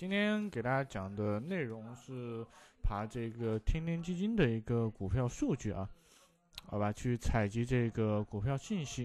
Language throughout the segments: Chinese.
今天给大家讲的内容是爬这个天天基金的一个股票数据啊，好吧，去采集这个股票信息。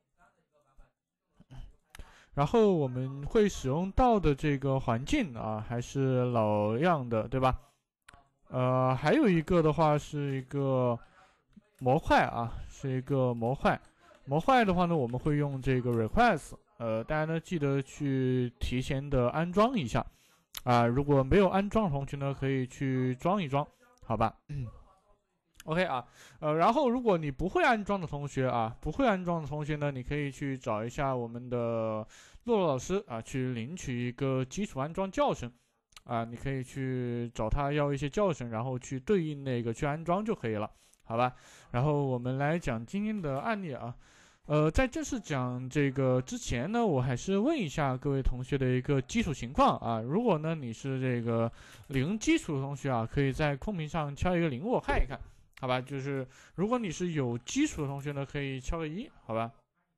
然后我们会使用到的这个环境啊，还是老样的，对吧？还有一个的话是一个模块啊，是一个模块。模块的话呢，我们会用这个 request，大家呢记得去提前的安装一下啊。如果没有安装的同学呢，可以去装一装，好吧？OK 啊，然后如果你不会安装的同学啊，呢，你可以去找一下我们的洛洛老师啊，去领取一个基础安装教程啊，你可以去找他要一些教程，然后去对应那个去安装就可以了，好吧？然后我们来讲今天的案例啊，在正式讲这个之前呢，我还是问一下各位同学的一个基础情况啊，如果呢你是这个零基础的同学啊，可以在公屏上敲一个0，我看一看。好吧，就是如果你是有基础的同学呢，可以敲个1，好吧。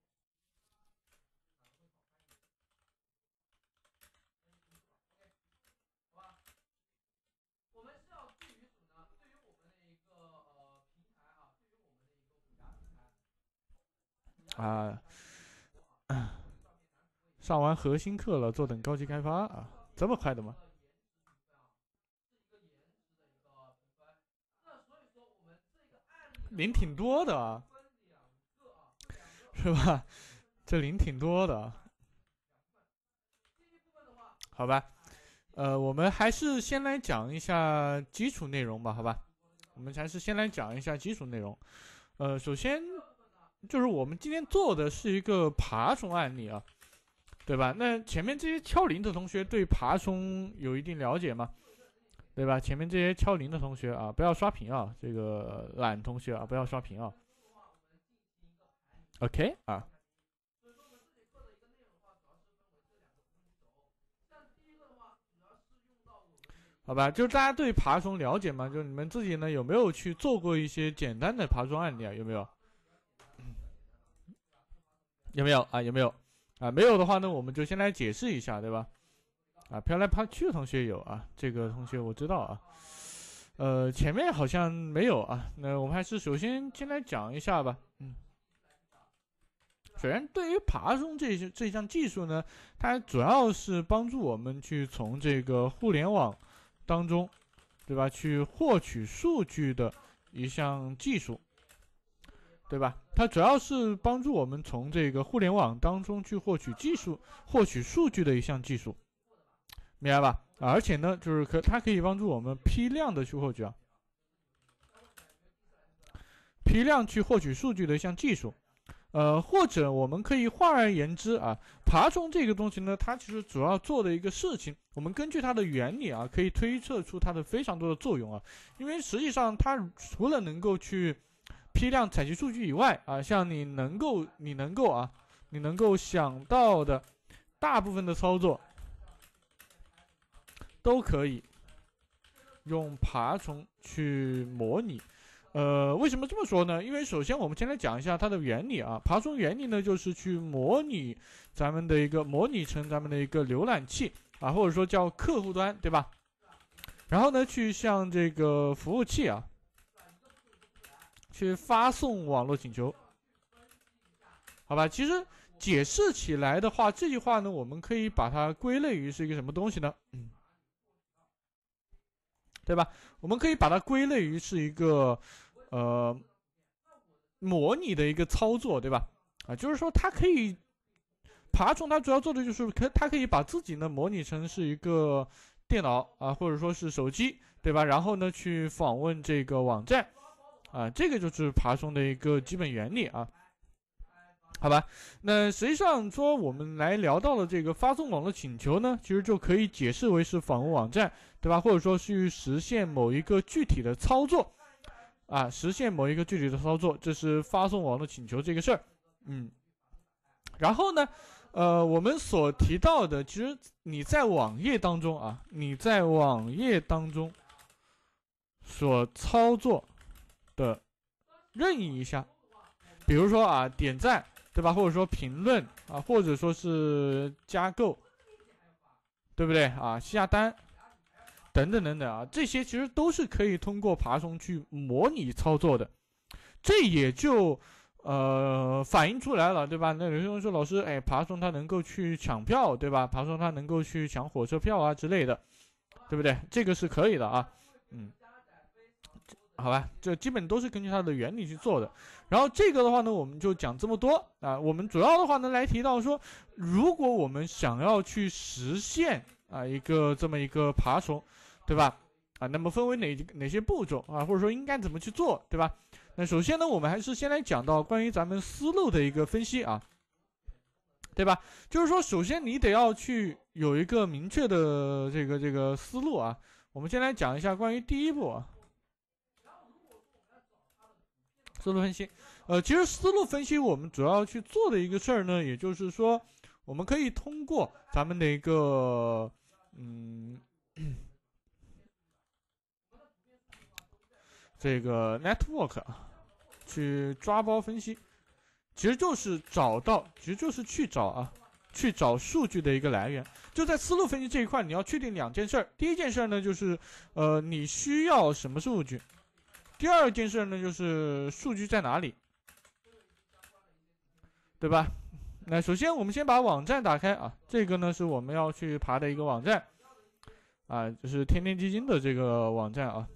啊，上完核心课了，坐等高级开发啊，这么快的吗？零挺多的啊，是吧？这零挺多的，好吧。我们还是先来讲一下基础内容吧，好吧？我们还是先来讲一下基础内容。首先就是我们今天做的是一个爬虫案例啊，对吧？那前面这些敲零的同学对爬虫有一定了解吗？对吧？前面这些敲零的同学啊，不要刷屏啊，这个懒同学啊，不要刷屏啊。OK 啊。好吧，就是大家对爬虫了解吗？就是你们自己呢有没有去做过一些简单的爬虫案例啊？有没有？有没有啊？有没有？啊，没有的话呢，我们就先来解释一下，对吧？啊，飘来爬去的同学有啊，这个同学我知道啊。前面好像没有啊。那我们还是首先来讲一下吧。首先，对于爬虫这项技术呢，它主要是帮助我们去从这个互联网当中，对吧，去获取数据的一项技术，对吧？它主要是帮助我们从这个互联网当中去获取数据的一项技术，明白吧？而且呢，就是它可以帮助我们批量的去获取批量去获取数据的一项技术。或者我们可以换而言之啊，爬虫这个东西呢，它其实主要做的一个事情，我们根据它的原理啊，可以推测出它的非常多的作用啊。因为实际上它除了能够去批量采集数据以外啊，像你能够想到的大部分的操作，都可以用爬虫去模拟。为什么这么说呢？因为首先我们先来讲一下它的原理啊。爬虫原理呢，就是去模拟成咱们的一个浏览器啊，或者说叫客户端，对吧？然后呢，去向这个服务器啊，去发送网络请求，好吧？其实解释起来的话，这句话呢，我们可以把它归类于是一个什么东西呢？对吧？我们可以把它归类于是一个模拟的一个操作，对吧？啊，就是说它可以爬虫，它主要做的就是它可以把自己呢模拟成是一个电脑啊，或者说是手机，对吧？然后呢去访问这个网站啊，这个就是爬虫的一个基本原理啊。好吧，那实际上说我们来聊到了这个发送网络请求呢，其实就可以解释为是访问网站，对吧？或者说去实现某一个具体的操作啊，这是发送网络请求这个事儿。然后呢，我们所提到的，其实你在网页当中所操作的任意一项，比如说啊点赞，对吧？或者说评论啊，或者说是加购对不对啊？下单等等等等啊，这些其实都是可以通过爬虫去模拟操作的，这也就反映出来了，对吧？那有些人说老师，哎，爬虫它能够去抢票，对吧？爬虫它能够去抢火车票啊之类的，对不对？这个是可以的啊，好吧，这基本都是根据它的原理去做的。然后这个的话呢，我们就讲这么多啊。我们主要的话呢，来提到说，如果我们想要去实现这么一个爬虫，对吧？那么分为哪些步骤啊，或者说应该怎么去做，对吧？那首先呢，我们还是先来讲到关于咱们思路的一个分析啊，对吧？就是说，首先你得要去有一个明确的这个思路啊。我们先来讲一下关于第一步啊。思路分析，其实思路分析我们主要去做的一个事儿呢，也就是说，我们可以通过咱们的一个，这个 network 去抓包分析，其实就是去找数据的一个来源。就在思路分析这一块，你要确定两件事儿。第一件事呢，就是你需要什么数据。第二件事呢，就是数据在哪里，对吧？那首先我们先把网站打开啊，这个呢是我们要去爬的一个网站啊，就是天天基金的这个网站啊。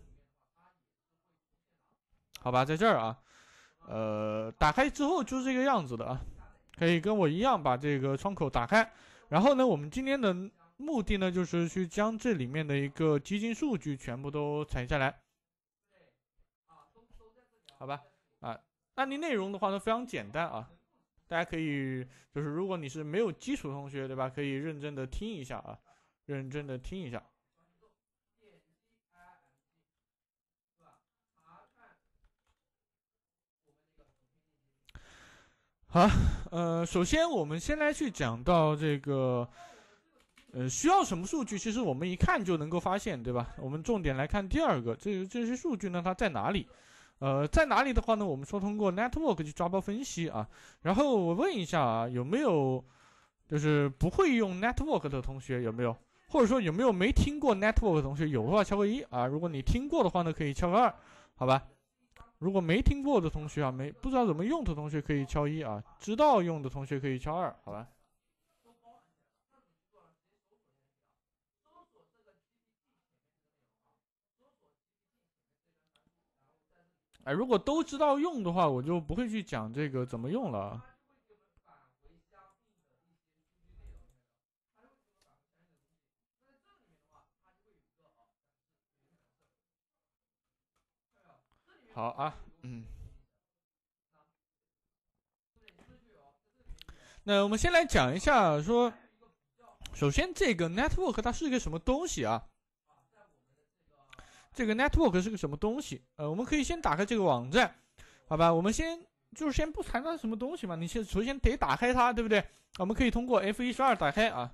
好吧，在这儿啊，打开之后就是这个样子的啊，可以跟我一样把这个窗口打开。然后呢，我们今天的目的呢，就是去将这里面的一个基金数据全部都采下来。好吧，案例内容的话呢非常简单啊，大家可以就是如果你是没有基础的同学，对吧？可以认真的听一下啊，认真的听一下。好，首先我们先来去讲到这个，需要什么数据？其实我们一看就能够发现，对吧？我们重点来看第二个，这些数据呢它在哪里？在哪里的话呢？我们说通过 network 去抓包分析啊。然后我问一下啊，有没有就是不会用 network 的同学有没有？或者说有没有没听过 network 的同学？有的话敲个1啊。如果你听过的话呢，可以敲个2，好吧？如果没听过的同学啊，不知道怎么用的同学可以敲1啊，知道用的同学可以敲2，好吧？如果都知道用的话，我就不会去讲这个怎么用了。好啊，那我们先来讲一下，说，首先这个 network 它是一个什么东西啊？这个 network 是个什么东西？我们可以先打开这个网站，好吧？我们先不谈它是什么东西嘛，你首先得打开它，对不对？我们可以通过 F12打开啊，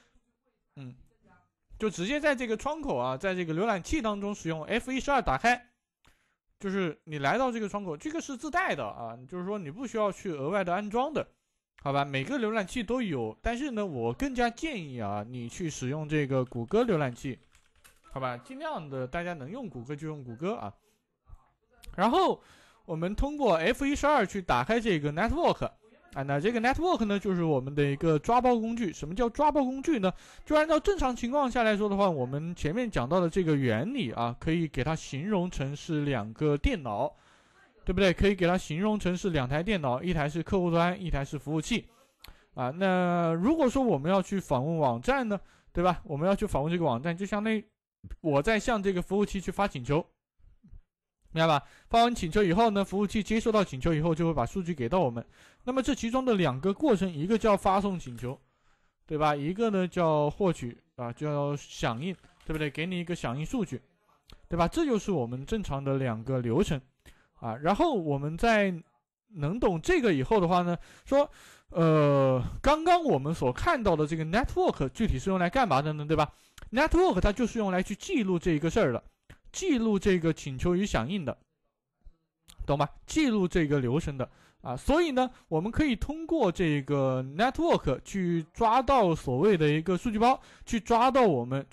就直接在这个窗口啊，在这个浏览器当中使用 F12打开，就是你来到这个窗口，这个是自带的啊，就是说你不需要去额外的安装的，好吧？每个浏览器都有，但是呢，我更加建议啊，你去使用这个谷歌浏览器。好吧，尽量的大家能用谷歌就用谷歌啊。然后我们通过 F12去打开这个 network 啊，那这个 network 呢就是我们的一个抓包工具。什么叫抓包工具呢？就按照正常情况下来说的话，我们前面讲到的这个原理啊，可以给它形容成是2个电脑，对不对？可以给它形容成是2台电脑，一台是客户端，一台是服务器啊。那如果说我们要去访问网站呢，对吧？我们要去访问这个网站，就相当于我在向这个服务器去发请求，明白吧？发完请求以后呢，服务器接收到请求以后，就会把数据给到我们。那么这其中的2个过程，一个叫发送请求，对吧？一个呢叫获取啊，叫响应，对不对？给你一个响应数据，对吧？这就是我们正常的2个流程啊。然后我们在能懂这个以后的话呢，说，刚刚我们所看到的这个 network 具体是用来干嘛的呢？对吧？network 它就是用来去记录这一个事儿的，记录这个请求与响应的，懂吗？记录这个流程的啊，所以呢，我们可以通过这个 network 去抓到所谓的一个数据包，去找到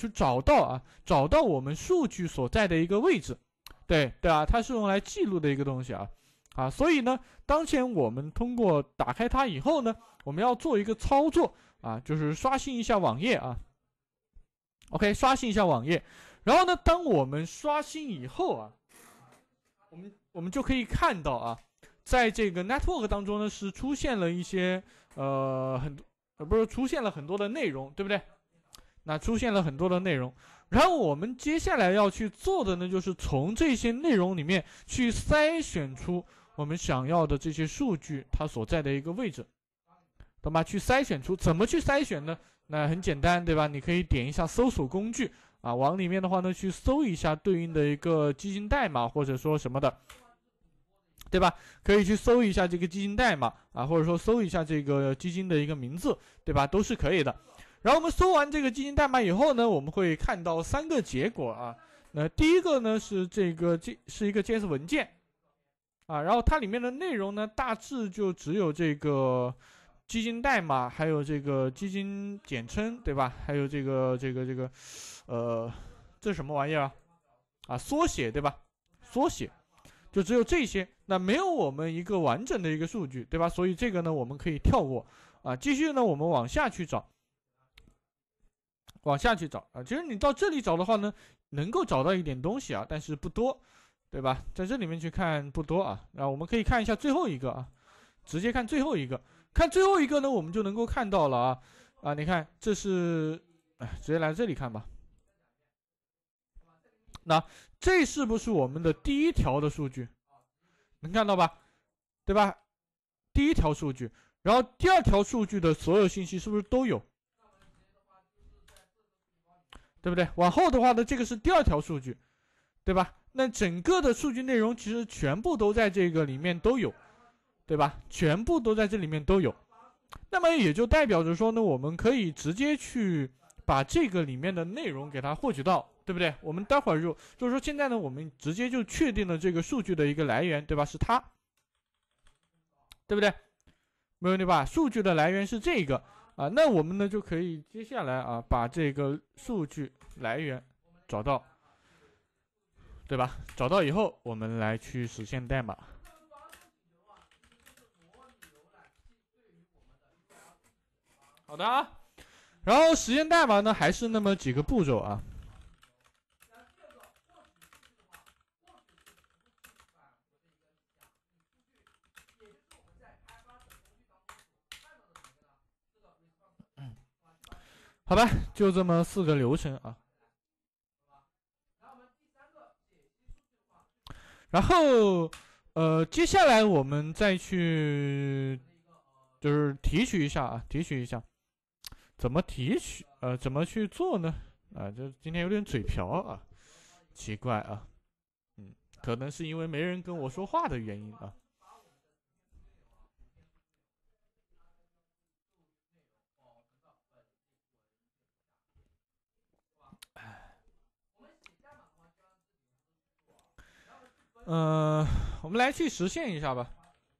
我们数据所在的一个位置，对啊，它是用来记录的一个东西啊，所以呢，当前我们通过打开它以后呢，我们要做一个操作啊，就是刷新一下网页啊。OK， 刷新一下网页，然后呢，当我们刷新以后啊，我们就可以看到啊。在这个 network 当中呢，是出现了一些不是出现了很多的内容，对不对？那出现了很多的内容，然后我们接下来要去做的呢，就是从这些内容里面去筛选出我们想要的这些数据它所在的一个位置，懂吗？去筛选出，怎么去筛选呢？那很简单，对吧？你可以点一下搜索工具啊，往里面的话呢，去搜一下对应的一个基金代码或者说什么的。对吧？可以去搜一下这个基金代码啊，或者说搜一下这个基金的一个名字，对吧？都是可以的。然后我们搜完这个基金代码以后呢，我们会看到3个结果啊。那第一个呢是是一个 JS 文件啊，然后它里面的内容呢大致就只有这个基金代码，还有这个基金简称，对吧？还有这个这是什么玩意儿啊？缩写，对吧？缩写。就只有这些，那没有我们一个完整的一个数据，对吧？所以这个呢，我们可以跳过啊。继续呢，我们往下去找啊。其实你到这里找的话呢，能够找到一点东西啊，但是不多，对吧？在这里面去看不多啊。然后我们可以看一下最后一个啊，直接看最后一个。看最后一个呢，我们就能够看到了啊。你看，这是，直接来这里看吧。那这是不是我们的第一条的数据？能看到吧？对吧？第一条数据，然后第2条数据的所有信息是不是都有？对不对？往后的话呢，这个是第2条数据，对吧？那整个的数据内容其实全部都在这个里面都有，对吧？全部都在这里面都有。那么也就代表着说呢，我们可以直接去把这个里面的内容给它获取到，对不对？我们待会儿就是说现在呢，我们直接就确定了这个数据的一个来源，对吧？是它，对不对？没问题吧？数据的来源是这个啊，那我们呢就可以接下来啊把这个数据来源找到，对吧？找到以后，我们来去实现代码。好的啊，然后实现代码呢还是那么几个步骤啊。好吧，就这么4个流程啊。然后，接下来我们再去，就是提取一下啊，提取一下，怎么提取？怎么去做呢？啊，就今天有点嘴瓢啊，奇怪啊，可能是因为没人跟我说话的原因啊。我们来去实现一下吧。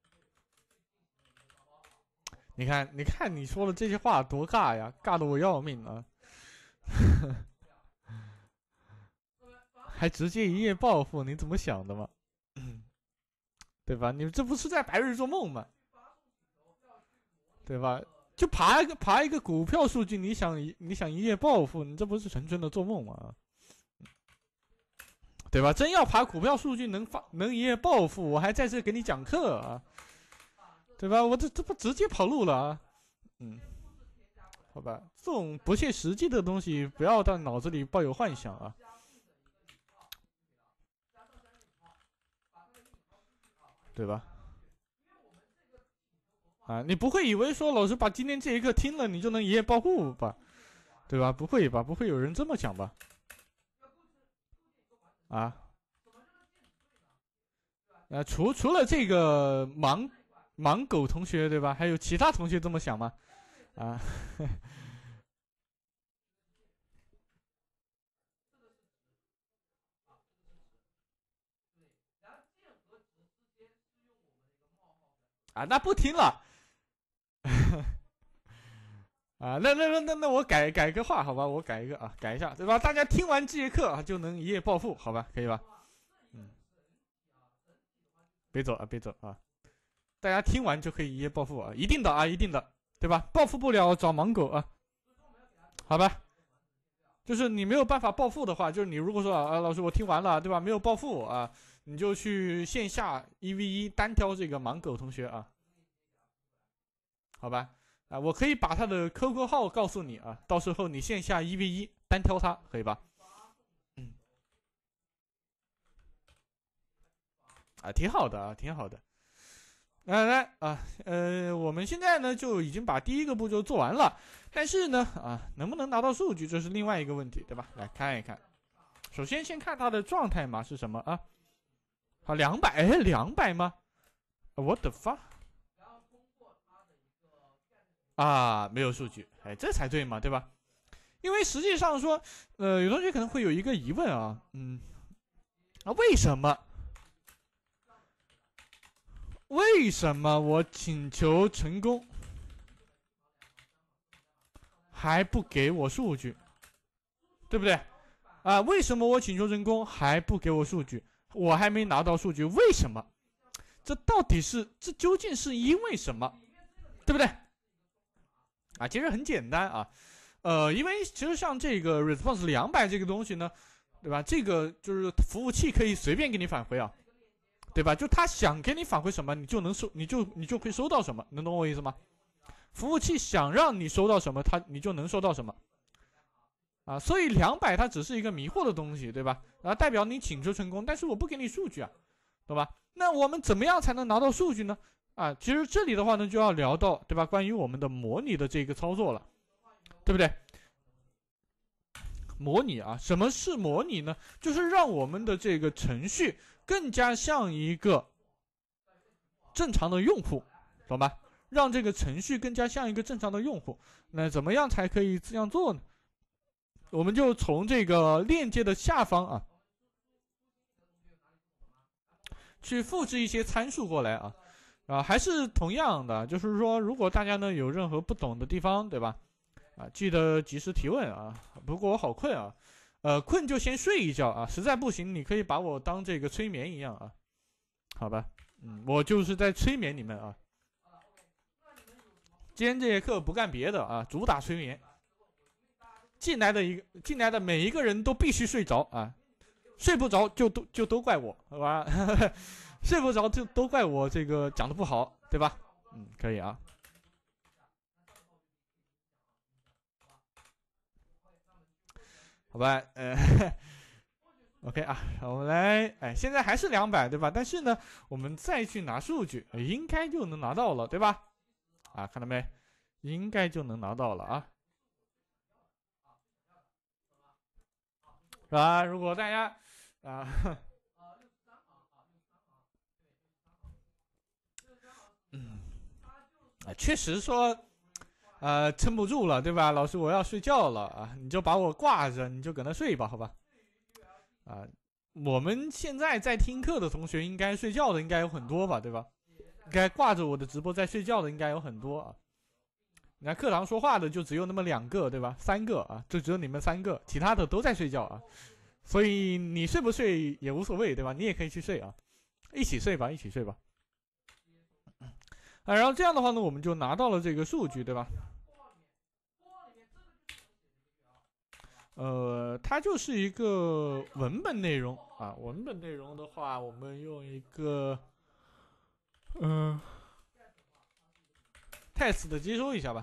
你看，你看，你说的这些话多尬呀，尬得我要命啊！还直接一夜暴富，你怎么想的嘛？对吧？你这不是在白日做梦吗？对吧？就爬一个股票数据，你想一夜暴富，你这不是纯纯的做梦吗？对吧？真要爬股票数据能一夜暴富，我还在这给你讲课啊，对吧？我这不直接跑路了啊？好吧，这种不切实际的东西不要到脑子里抱有幻想啊，对吧？啊，你不会以为说老师把今天这一课听了，你就能一夜暴富吧？对吧？不会吧？不会有人这么想吧？啊？除了这个盲狗同学对吧？还有其他同学这么想吗？啊？ 啊，那不听了。啊，那我改个话，好吧，我改一个啊，改一下，对吧？大家听完这节课啊，就能一夜暴富，好吧，可以吧？别走啊，别走啊！大家听完就可以一夜暴富啊，一定的啊，一定的，对吧？暴富不了找盲狗啊，好吧？就是你没有办法暴富的话，就是你如果说啊，老师我听完了，对吧？没有暴富啊，你就去线下1v1单挑这个盲狗同学啊，好吧？啊，我可以把他的 QQ 号告诉你啊，到时候你线下1v1单挑他，可以吧？啊，挺好的啊，挺好的。来啊，我们现在呢就已经把第一个步骤做完了，但是呢啊，能不能拿到数据，这是另外一个问题，对吧？来看一看，首先先看它的状态码是什么啊？好，200，哎，200吗？What the fuck？啊，没有数据，哎，这才对嘛，对吧？因为实际上说，有同学可能会有一个疑问啊，为什么？为什么我请求成功还不给我数据，对不对？啊，为什么我请求成功还不给我数据？我还没拿到数据，为什么？这究竟是因为什么？对不对？啊，其实很简单啊，因为其实像这个 response 200这个东西呢，对吧？这个就是服务器可以随便给你返回啊。对吧？就他想给你返回什么，你就能收，你就会收到什么，能懂我意思吗？服务器想让你收到什么，你就能收到什么，啊，所以200它只是一个迷惑的东西，对吧？然后代表你请求成功，但是我不给你数据啊，懂吧？那我们怎么样才能拿到数据呢？啊，其实这里的话呢，就要聊到，对吧？关于我们的模拟的这个操作了，对不对？模拟啊，什么是模拟呢？就是让我们的这个程序更加像一个正常的用户，懂吧？让这个程序更加像一个正常的用户。那怎么样才可以这样做呢？我们就从这个链接的下方啊，去复制一些参数过来啊。还是同样的，就是说，如果大家呢有任何不懂的地方，对吧？啊，记得及时提问啊。不过我好困啊，困就先睡一觉啊，实在不行你可以把我当这个催眠一样啊，好吧？我就是在催眠你们啊。今天这节课不干别的啊，主打催眠。进来的每一个人都必须睡着啊，睡不着就都怪我，好吧？睡不着就都怪我这个讲的不好，对吧？可以啊。好吧，OK 啊，我们来，现在还是200，对吧？但是呢，我们再去拿数据，应该就能拿到了，对吧？啊，看到没？应该就能拿到了啊，是吧？如果大家啊，确实说，撑不住了，对吧？老师，我要睡觉了啊，你就把我挂着，你就搁那睡吧，好吧？啊，我们现在在听课的同学，应该睡觉的应该有很多吧，对吧？应该挂着我的直播在睡觉的应该有很多啊。你看课堂说话的就只有那么2个，对吧？3个啊，就只有你们3个，其他的都在睡觉啊。所以你睡不睡也无所谓，对吧？你也可以去睡啊，一起睡吧，一起睡吧。然后这样的话呢，我们就拿到了这个数据，对吧？它就是一个文本内容啊。文本内容的话，我们用一个test 的接收一下吧，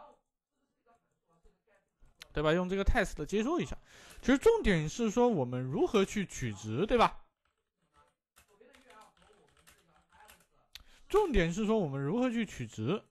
对吧？用这个 test 的接收一下。其实重点是说我们如何去取值，对吧？重点是说我们如何去取值，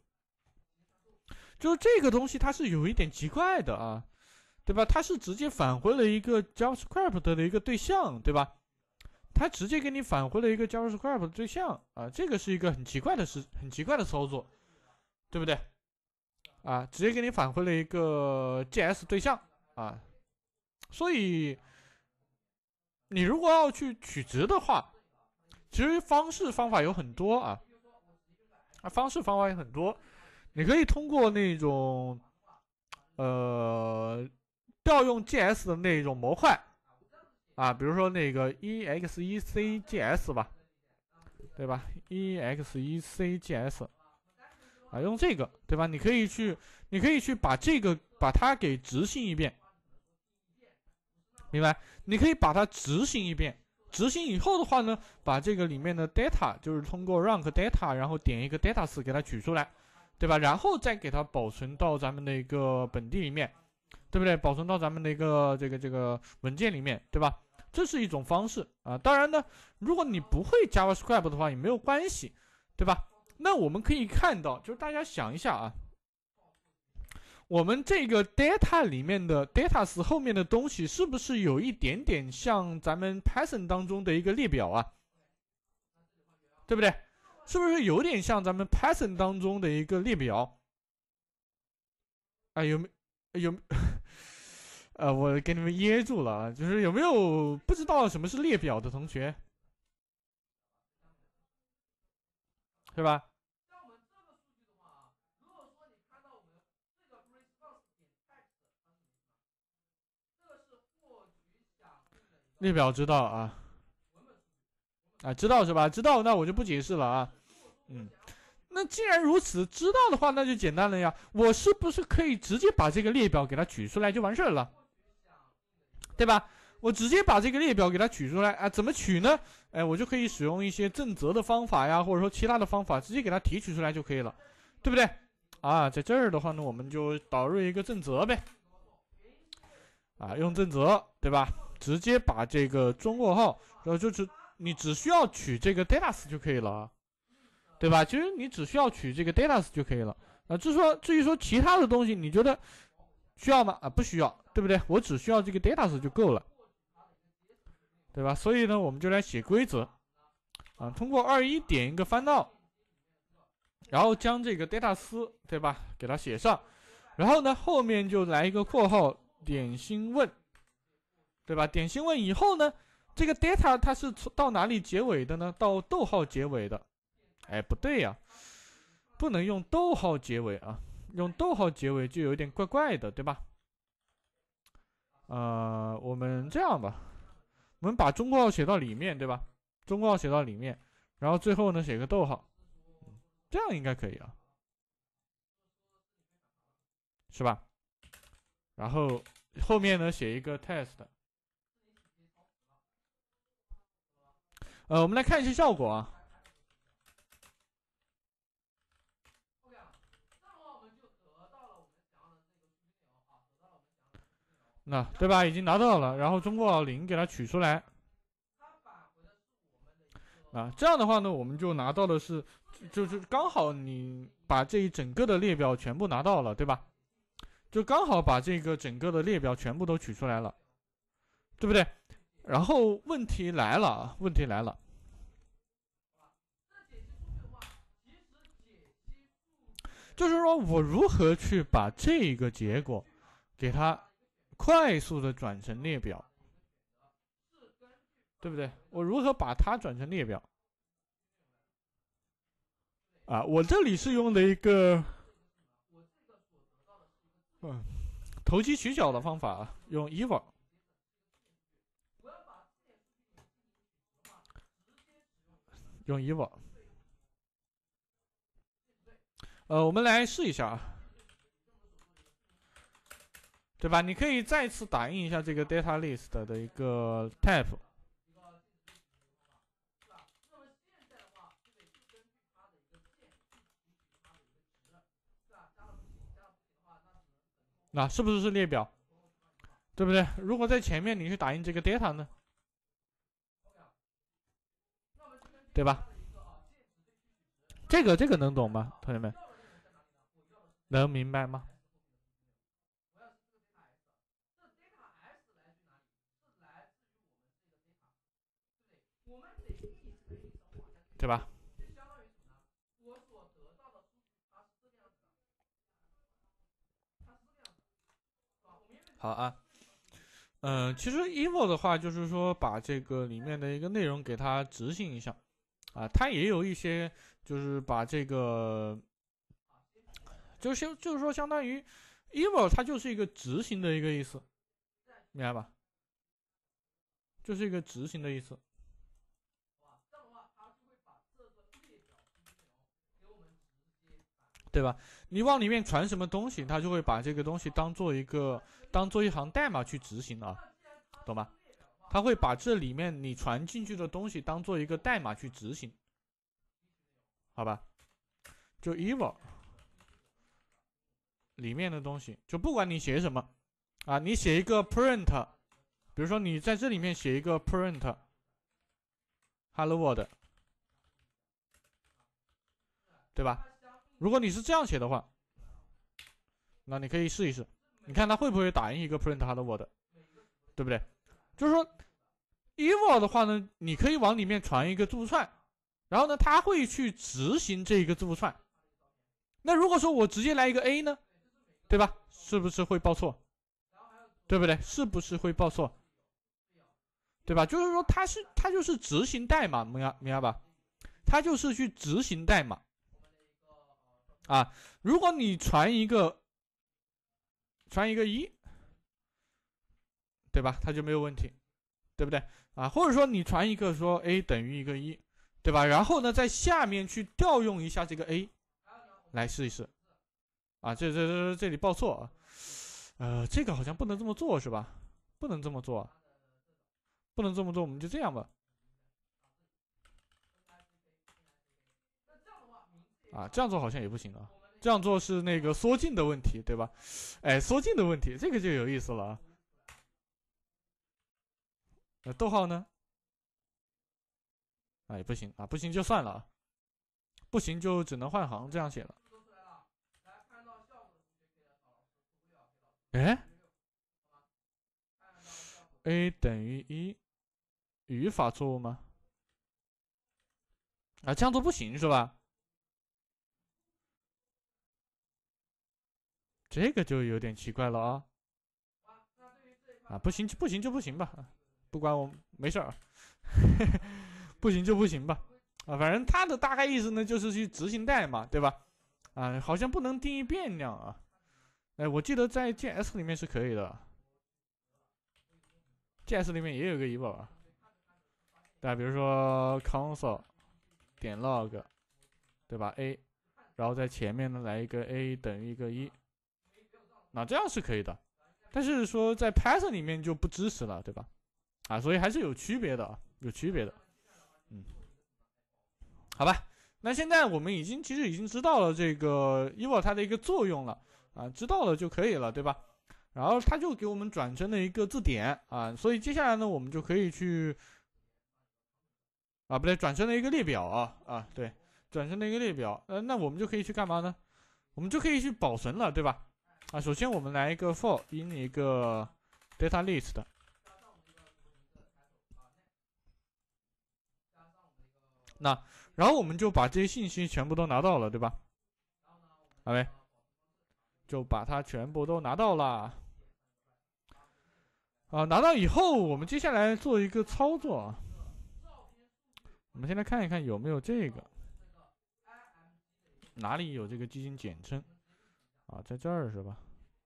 就是这个东西它是有一点奇怪的啊，对吧？它是直接返回了一个 JavaScript 的一个对象，对吧？它直接给你返回了一个 JavaScript 的对象啊，这个是一个很奇怪的操作，对不对？啊，直接给你返回了一个 JS 对象啊，所以你如果要去取值的话，其实方法有很多啊。 方式方法也很多，你可以通过那种调用 GS 的那种模块啊，比如说那个 EXECGS 吧，对吧 ？EXECGS 啊，用这个对吧？你可以去把它给执行一遍，明白？你可以把它执行一遍。执行以后的话呢，把这个里面的 data 就是通过 rank data， 然后点一个 data 词给它取出来，对吧？然后再给它保存到咱们的一个本地里面，对不对？保存到咱们的一个这个文件里面，对吧？这是一种方式啊。当然呢，如果你不会 JavaScript 的话也没有关系，对吧？那我们可以看到，就是大家想一下啊，我们这个 data 里面的 data 后面的东西是不是有一点点像咱们 Python 当中的一个列表啊？对不对？是不是有点像咱们 Python 当中的一个列表？啊，有没有？我给你们噎住了啊！就是有没有不知道什么是列表的同学，是吧？列表知道啊？啊，知道是吧？知道，那我就不解释了啊。那既然如此，知道的话那就简单了呀。我是不是可以直接把这个列表给它取出来就完事儿了，对吧？我直接把这个列表给它取出来啊，怎么取呢？哎，我就可以使用一些正则的方法呀，或者说其他的方法，直接给它提取出来就可以了，对不对？啊，在这儿的话呢，我们就导入一个正则呗，啊，用正则，对吧？直接把这个中括号，然后就是你只需要取这个 data 就可以了，对吧？其实你只需要取这个 data 就可以了啊。至于说其他的东西，你觉得需要吗？啊，不需要，对不对？我只需要这个 data 就够了，对吧？所以呢，我们就来写规则啊，通过21点一个翻到，然后将这个 data 对吧，给它写上，然后呢，后面就来一个括号点星问，对吧？点星问以后呢，这个 data 它是到哪里结尾的呢？到逗号结尾的。哎，不对呀，不能用逗号结尾啊，用逗号结尾就有点怪怪的，对吧？我们这样吧，我们把中括号写到里面，对吧？中括号写到里面，然后最后呢写个逗号，这样应该可以啊，是吧？然后后面呢写一个 test，我们来看一下效果啊。那对吧？已经拿到了，然后中括号0给它取出来，啊，这样的话呢，我们就拿到的是，就是刚好你把这一整个的列表全部拿到了，对吧？就刚好把这个整个的列表全部都取出来了，对不对？然后问题来了啊，问题来了，就是说我如何去把这个结果给它快速的转成列表，对不对？我如何把它转成列表？啊，我这里是用的一个，投机取巧的方法，用 eval， 用 eval。我们来试一下啊，对吧？你可以再次打印一下这个 data list 的一个 type。那是不是列表？对不对？如果在前面你去打印这个 data 呢？对吧？这个能懂吗，同学们？能明白吗？对吧？好啊，其实 eval 的话就是说把这个里面的一个内容给它执行一下啊，它也有一些就是把这个，就是说相当于 evil 它就是一个执行的一个意思，明白吧？就是一个执行的意思，对吧？你往里面传什么东西，它就会把这个东西当做一行代码去执行啊，懂吗？它会把这里面你传进去的东西当做一个代码去执行，好吧？就 evil 里面的东西，就不管你写什么啊，你写一个 print， 比如说你在这里面写一个 print hello world， 对吧？如果你是这样写的话，那你可以试一试，你看它会不会打印一个 print hello world， 对不对？就是说 evil 的话呢，你可以往里面传一个字符串，然后呢，它会去执行这个字符串。那如果说我直接来一个 A 呢，对吧？是不是会报错？对不对？是不是会报错？对吧？就是说它就是执行代码，明白吧？它就是去执行代码啊。如果你传一个一，对吧？它就没有问题，对不对？啊，或者说你传一个说 A 等于一个一，对吧？然后呢，在下面去调用一下这个 A， 来试一试。啊，这里报错啊，这个好像不能这么做是吧？不能这么做，不能这么做，我们就这样吧。啊，这样做好像也不行啊，这样做是那个缩进的问题，对吧？哎，缩进的问题，这个就有意思了啊。逗号呢？啊，也不行啊，不行就算了啊，不行就只能换行这样写了。哎，a 等于一，语法错误吗？啊，这样做不行是吧？这个就有点奇怪了啊。啊，不行不行就不行吧，不管我没事儿，不行就不行吧。啊，反正它的大概意思呢，就是去执行代码，对吧？啊，好像不能定义变量啊。哎，我记得在 JS 里面是可以的，JS 里面也有个 evil 啊。对吧？比如说 console 点 log， 对吧 ？a， 然后在前面呢来一个 a 等于一个一，那这样是可以的。但是说在 Python 里面就不支持了，对吧？啊，所以还是有区别的，有区别的。嗯，好吧。那现在我们其实已经知道了这个 evil 它的一个作用了啊，知道了就可以了，对吧？然后它就给我们转成了一个字典啊，所以接下来呢，我们就可以去啊，不对，转成了一个列表啊，对，转成了一个列表。那我们就可以去干嘛呢？我们就可以去保存了，对吧？啊，首先我们来一个 for in 一个 data list， 那然后我们就把这些信息全部都拿到了，对吧？好嘞，就把它全部都拿到了。啊，拿到以后，我们接下来做一个操作。我们先来看一看有没有这个，哪里有这个基金简称啊？在这儿是吧？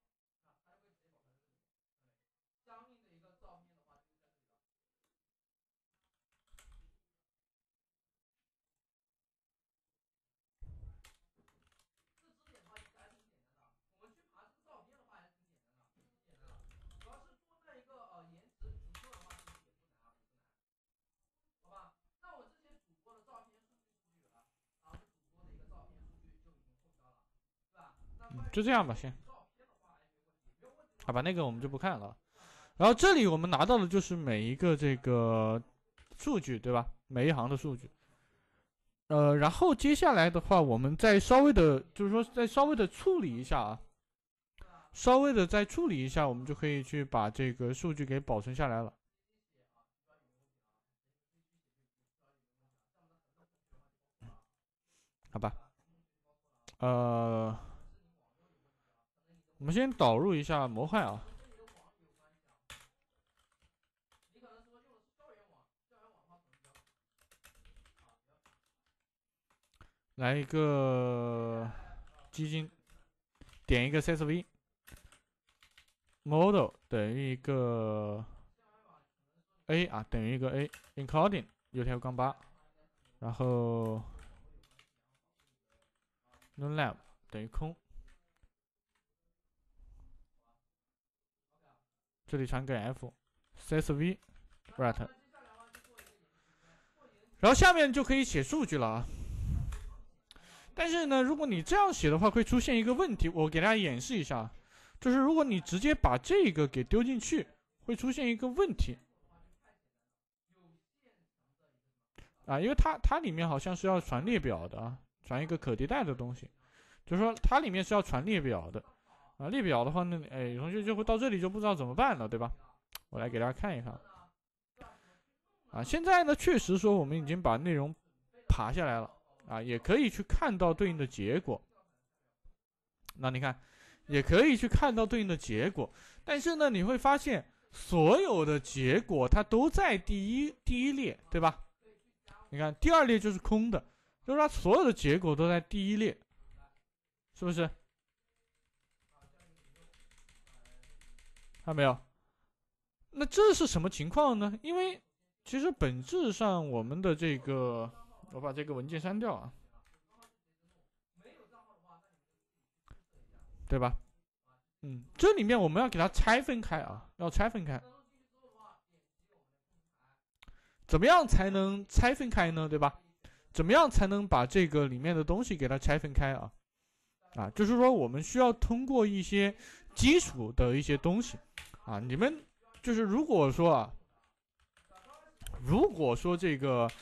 就这样吧，先。好吧，那个我们就不看了。然后这里我们拿到的就是每一个这个数据，对吧？每一行的数据。然后接下来的话，我们再稍微的，就是说再稍微的处理一下啊，稍微的再处理一下，我们就可以去把这个数据给保存下来了，好吧？我们先导入一下模块啊。 来一个基金，点一个 CSV model 等于一个 a 啊，等于一个 a encoding 右条杠8，然后 nonlab 等于空，这里传给 f CSV write， 然后下面就可以写数据了啊。但是呢，如果你这样写的话，会出现一个问题，我给大家演示一下，就是如果你直接把这个给丢进去，会出现一个问题啊，因为它里面好像是要传列表的啊，传一个可迭代的东西，就是说它里面是要传列表的啊，列表的话呢，哎，有同学就会到这里就不知道怎么办了，对吧？我来给大家看一看啊，现在呢，确实说我们已经把内容爬下来了。啊，也可以去看到对应的结果。那你看，也可以去看到对应的结果，但是呢，你会发现所有的结果它都在第一列，对吧？你看第二列就是空的，就是它所有的结果都在第一列，是不是？看到没有？那这是什么情况呢？因为其实本质上我们的这个，我把这个文件删掉啊。对吧？这里面我们要给它拆分开啊，要拆分开。怎么样才能拆分开呢？对吧？怎么样才能把这个里面的东西给它拆分开啊？就是说我们需要通过一些基础的一些东西啊。你们就是如果说这个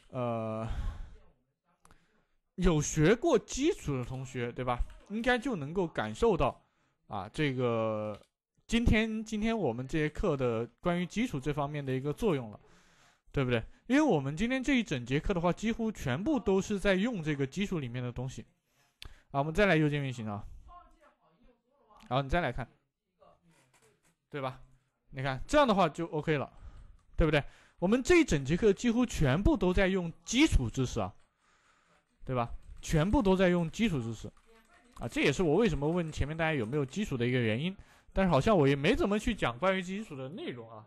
有学过基础的同学，对吧？应该就能够感受到啊，这个今天我们这节课的关于基础这方面的一个作用了，对不对？因为我们今天这一整节课的话，几乎全部都是在用这个基础里面的东西。我们再来右键运行啊，然后你再来看，对吧？你看这样的话就 OK 了，对不对？我们这一整节课几乎全部都在用基础知识啊，对吧？全部都在用基础知识啊，这也是我为什么问前面大家有没有基础的一个原因。但是好像我也没怎么去讲关于基础的内容啊，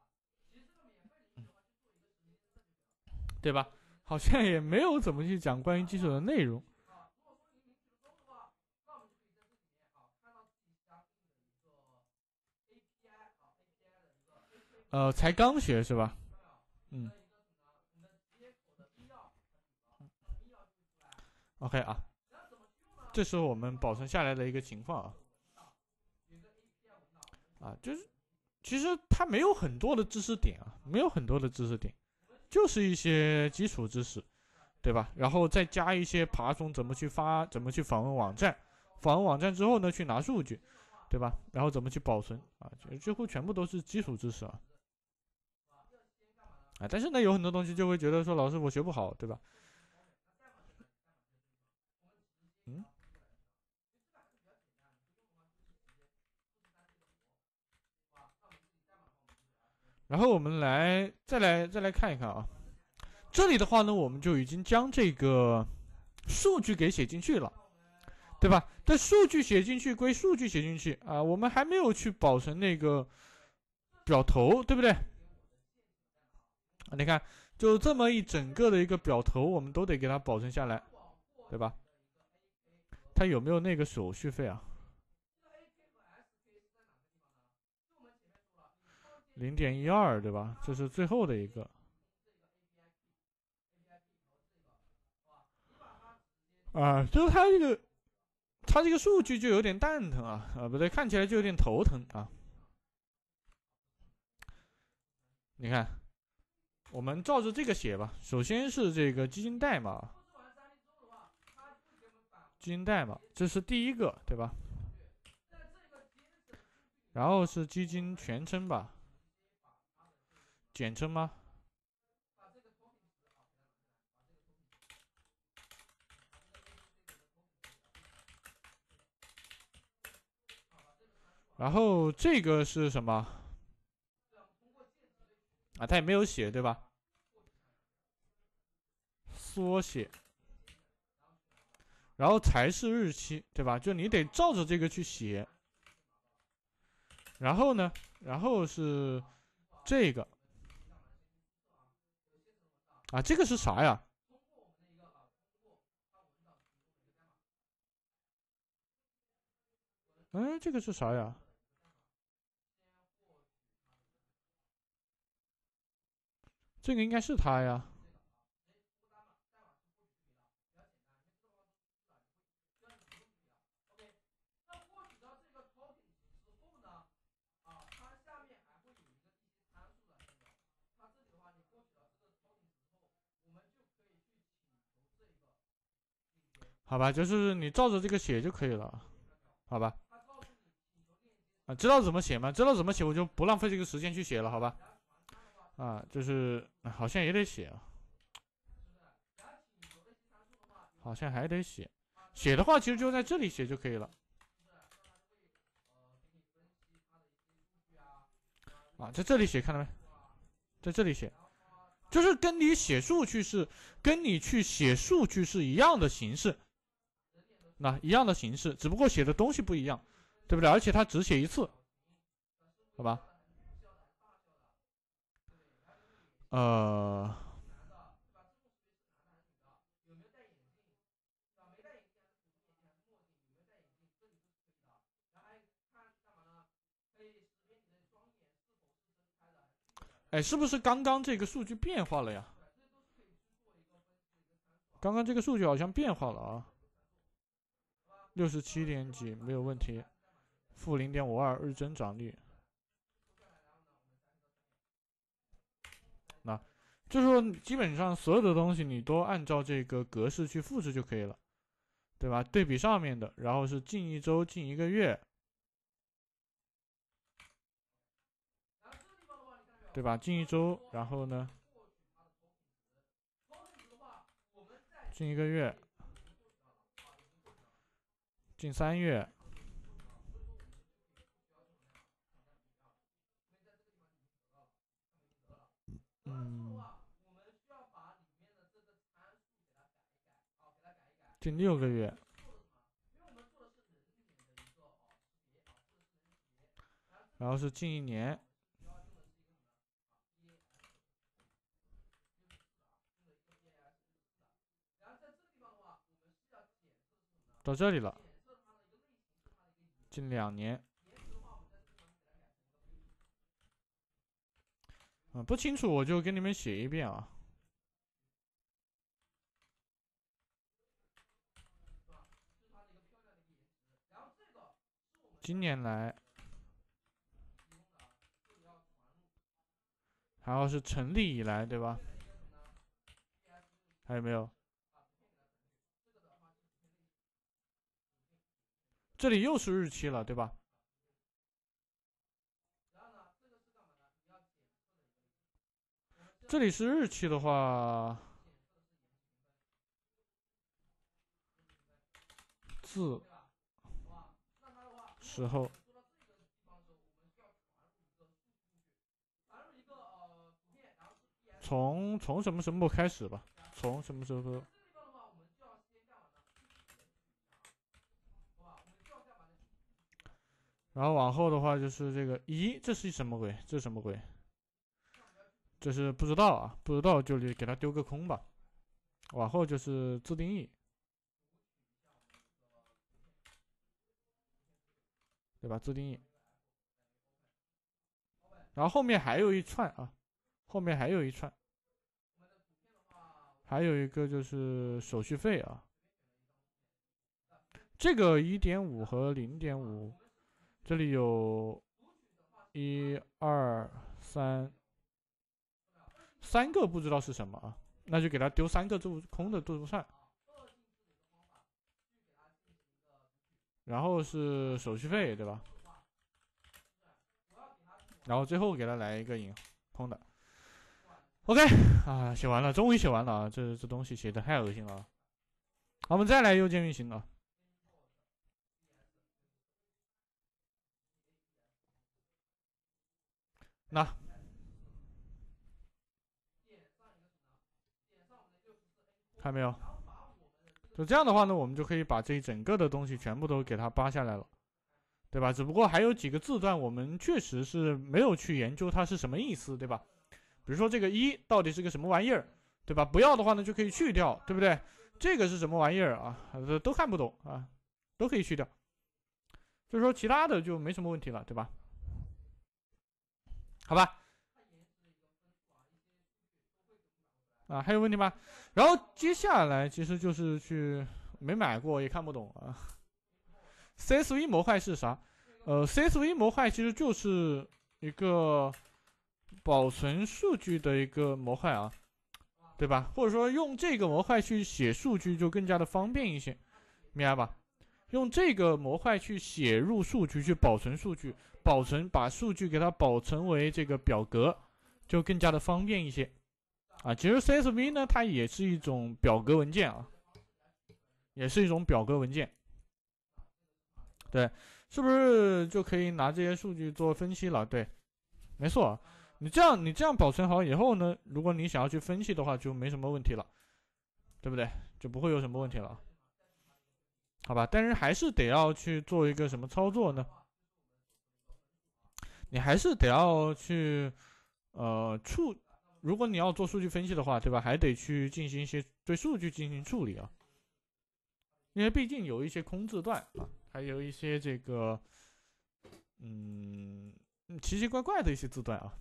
对吧？好像也没有怎么去讲关于基础的内容。才刚学是吧？OK 啊，这是我们保存下来的一个情况就是其实它没有很多的知识点啊，没有很多的知识点，就是一些基础知识，对吧？然后再加一些爬虫怎么去怎么去访问网站，访问网站之后呢，去拿数据，对吧？然后怎么去保存几乎全部都是基础知识但是呢，有很多东西就会觉得说，老师我学不好，对吧？然后我们再来看一看啊，这里的话呢，我们就已经将这个数据给写进去了，对吧？但数据写进去归数据写进去我们还没有去保存那个表头，对不对？你看，就这么一整个的一个表头，我们都得给它保存下来，对吧？它有没有那个手续费啊？0.12，对吧？这是最后的一个就是它这个数据就有点蛋疼不对，看起来就有点头疼你看，我们照着这个写吧。首先是这个基金代码，这是第一个，对吧？然后是基金全称吧，简称吗？然后这个是什么？它也没有写，对吧？缩写然后才是日期，对吧？就你得照着这个去写。然后呢，然后是这个啊，这个是啥呀？哎，这个是啥呀？这个应该是它呀。好吧，就是你照着这个写就可以了，好吧？啊，知道怎么写吗？知道怎么写，我就不浪费这个时间去写了，好吧？啊，就是好像也得写啊，好像还得写。写的话，其实就在这里写就可以了。啊，在这里写，看到没？在这里写，就是跟你写数据是，跟你去写数据是一样的形式，那一样的形式，只不过写的东西不一样，对不对？而且它只写一次，好吧？呃，哎，是不是刚刚这个数据变化了呀？刚刚这个数据好像变化了啊，67点几没有问题，-0.52日增长率。那就是说，基本上所有的东西你都按照这个格式去复制就可以了，对吧？对比上面的，然后是近一周、近一个月，对吧？近一周，然后呢，近一个月，近3月，嗯，近6个月，然后是近1年，到这里了，近2年。不清楚我就给你们写一遍啊。今年来，然后是成立以来，对吧？还有没有？这里又是日期了，对吧？这里是日期的话，自时候从什么时候开始吧？从什么时候？然后往后的话就是这个，咦，这是什么鬼？这是什么鬼？这是不知道啊，不知道就给它丢个空吧。往后就是自定义，对吧？自定义，然后后面还有一串啊，后面还有一串，还有一个就是手续费啊。这个1.5和0.5，这里有1、2、3，3个不知道是什么啊，那就给它丢3个空的自助串，然后是手续费，对吧？然后最后给它来一个空的。OK 啊，写完了，终于写完了啊！这东西写的太恶心了。好，我们再来右键运行啊。那看没有？ 就这样的话呢，我们就可以把这一整个的东西全部都给它扒下来了，对吧？只不过还有几个字段我们确实是没有去研究它是什么意思，对吧？比如说这个一到底是个什么玩意儿，对吧？不要的话呢就可以去掉，对不对？这个是什么玩意儿啊？都看不懂啊，都可以去掉。就是说其他的就没什么问题了，对吧？好吧。啊，还有问题吗？然后接下来其实就是去没买过也看不懂啊。CSV 模块是啥？CSV 模块其实就是一个保存数据的一个模块啊，对吧？或者说用这个模块去写数据就更加的方便一些，明白吧？用这个模块去写入数据，去保存数据，把数据给它保存为这个表格，就更加的方便一些。啊，其实 CSV 呢，它也是一种表格文件啊，也是一种表格文件。对，是不是就可以拿这些数据做分析了？对，没错。你这样保存好以后呢，如果你想要去分析的话，就没什么问题了，对不对？就不会有什么问题了，好吧？但是还是得要去做一个什么操作呢？你还是得要去如果你要做数据分析的话，对吧？还得去进行一些对数据进行处理啊，因为毕竟有一些空字段啊，还有一些这个奇奇怪怪的一些字段啊，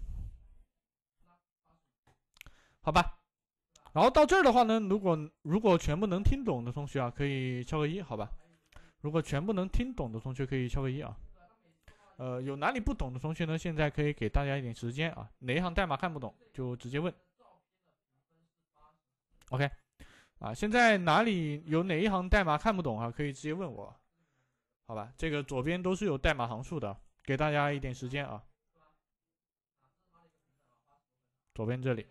好吧。然后到这儿的话呢，如果全部能听懂的同学啊，可以敲个一，好吧？如果全部能听懂的同学可以敲个一啊。有哪里不懂的同学呢？现在可以给大家一点时间啊，哪一行代码看不懂就直接问。OK， 啊，现在哪里有哪一行代码看不懂啊？可以直接问我，好吧？这个左边都是有代码行数的，给大家一点时间啊。左边这里。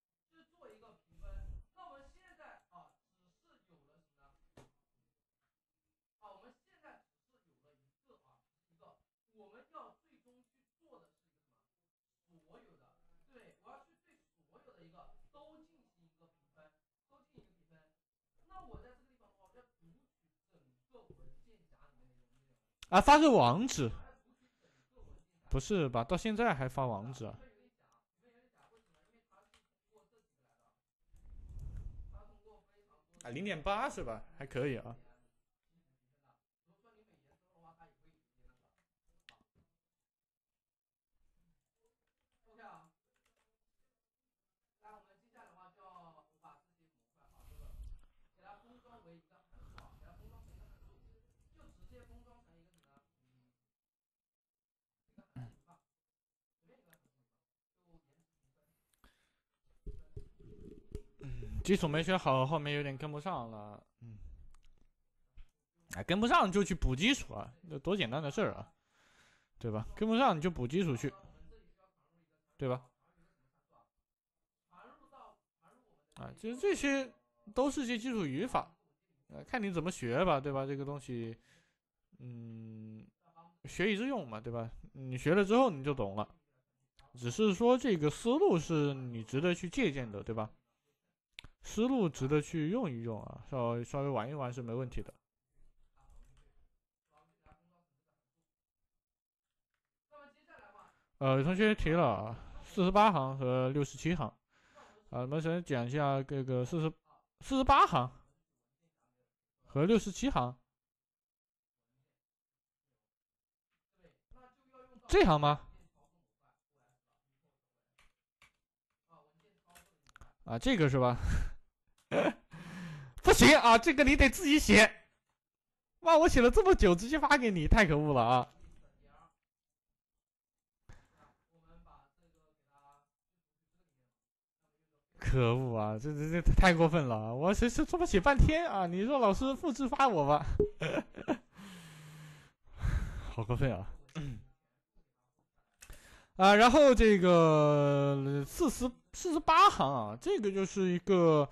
啊，发个网址？不是吧？到现在还发网址啊？啊，0.8是吧？还可以啊。基础没学好，后面有点跟不上了。跟不上就去补基础啊，这多简单的事儿啊，对吧？跟不上你就补基础去，对吧？啊，其实这些都是些基础语法，看你怎么学吧，对吧？这个东西，学以致用嘛，对吧？你学了之后你就懂了，只是说这个思路是你值得去借鉴的，对吧？思路值得去用一用啊，稍微玩一玩是没问题的。有同学提了啊，48行和67行啊，我们先讲一下这个48行和67行，这行吗？啊，这个是吧？不行啊，这个你得自己写。哇，我写了这么久，直接发给你，太可恶了啊！可恶啊，这太过分了啊！我这么写半天啊，你说老师复制发我吧？好过分啊！啊，然后这个48行啊，这个就是一个，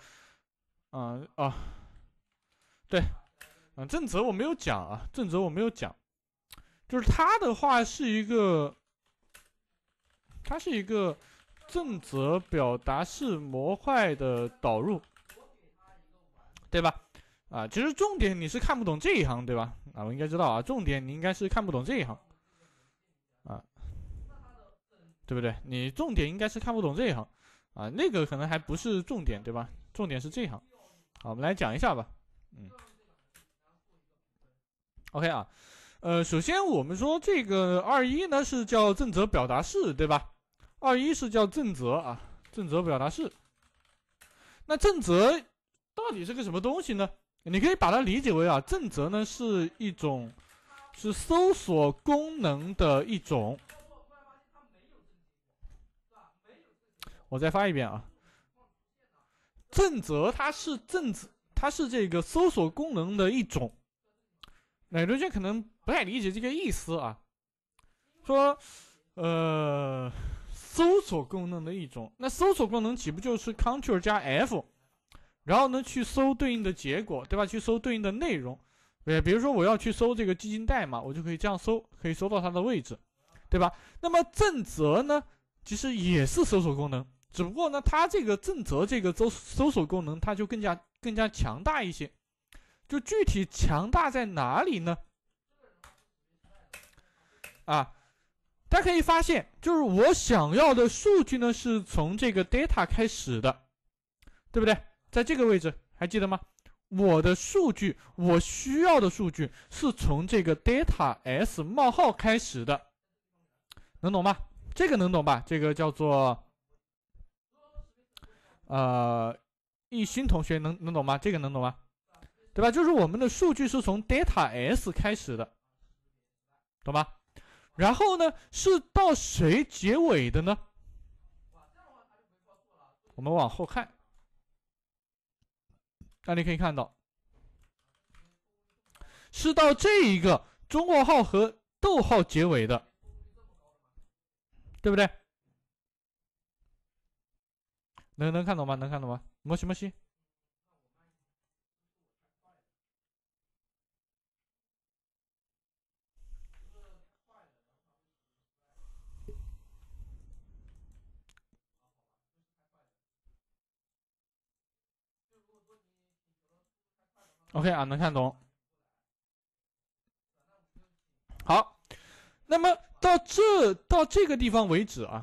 对，正则我没有讲啊，正则我没有讲，就是它的话是一个，它是一个正则表达式模块的导入，对吧？ 啊，其实重点你是看不懂这一行，对吧？啊，我应该知道啊，重点你应该是看不懂这一行，啊，对不对？你重点应该是看不懂这一行，啊，那个可能还不是重点，对吧？重点是这一行。好，我们来讲一下吧。OK 啊，首先我们说这个21呢是叫正则表达式，对吧？21是叫正则啊，正则表达式。那正则到底是个什么东西呢？你可以把它理解为啊，正则呢是一种是搜索功能的一种。我再发一遍啊，正则它是它是这个搜索功能的一种。有的人可能不太理解这个意思啊，说搜索功能的一种，那搜索功能岂不就是 Ctrl 加 F， 然后呢去搜对应的结果，对吧？去搜对应的内容。比如说我要去搜这个基金代码，我就可以这样搜，可以搜到它的位置，对吧？那么正则呢，其实也是搜索功能，只不过呢，它这个正则这个搜索功能，它就更加强大一些。就具体强大在哪里呢？啊，大家可以发现，就是我想要的数据呢，是从这个 data 开始的，对不对？在这个位置还记得吗？我的数据，我需要的数据是从这个 data s 冒号开始的，能懂吗？这个能懂吧？这个叫做一心同学能懂吗？这个能懂吗？对吧？就是我们的数据是从 data s 开始的，懂吗？然后呢，是到谁结尾的呢？我们往后看，那你可以看到，是到这一个中括号和逗号结尾的，对不对？能看懂吗？能看懂吗？摩西摩西。OK 啊，能看懂。好，那么到这个地方为止啊，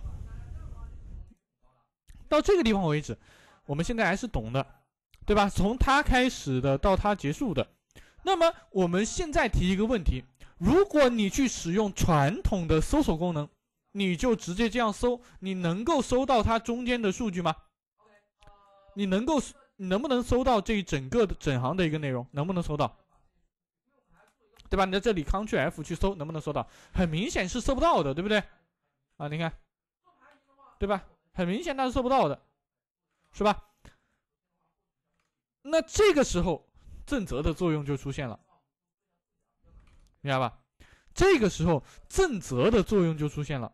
到这个地方为止，我们现在还是懂的，对吧？从它开始的到它结束的。那么我们现在提一个问题：如果你去使用传统的搜索功能，你就直接这样搜，你能够搜到它中间的数据吗？你能不能搜到这一整行的一个内容？能不能搜到？对吧？你在这里 Ctrl F 去搜，能不能搜到？很明显是搜不到的，对不对？啊，你看，对吧？很明显它是搜不到的，是吧？那这个时候正则的作用就出现了，明白吧？这个时候正则的作用就出现了，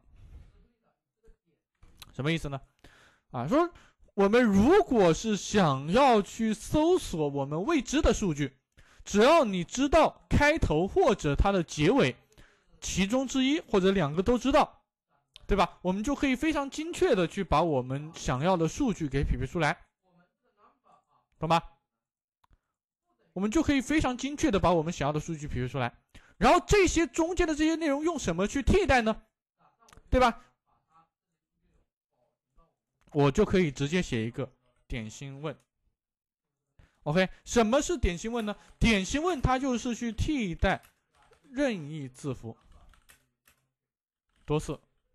什么意思呢？啊，说我们如果是想要去搜索我们未知的数据，只要你知道开头或者它的结尾，其中之一或者两个都知道，对吧？我们就可以非常精确的去把我们想要的数据给匹配出来，懂吗？我们就可以非常精确的把我们想要的数据匹配出来。然后这些中间的这些内容用什么去替代呢？对吧？我就可以直接写一个点心问。OK， 什么是点心问呢？点心问它就是去替代任意字符多次，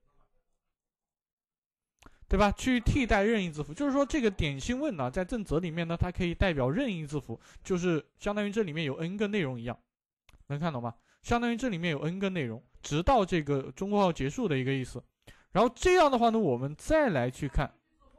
对吧？去替代任意字符，就是说这个点心问呢，在正则里面呢，它可以代表任意字符，就是相当于这里面有 n 个内容一样，能看懂吗？相当于这里面有 n 个内容，直到这个中括号结束的一个意思。然后这样的话呢，我们再来去看，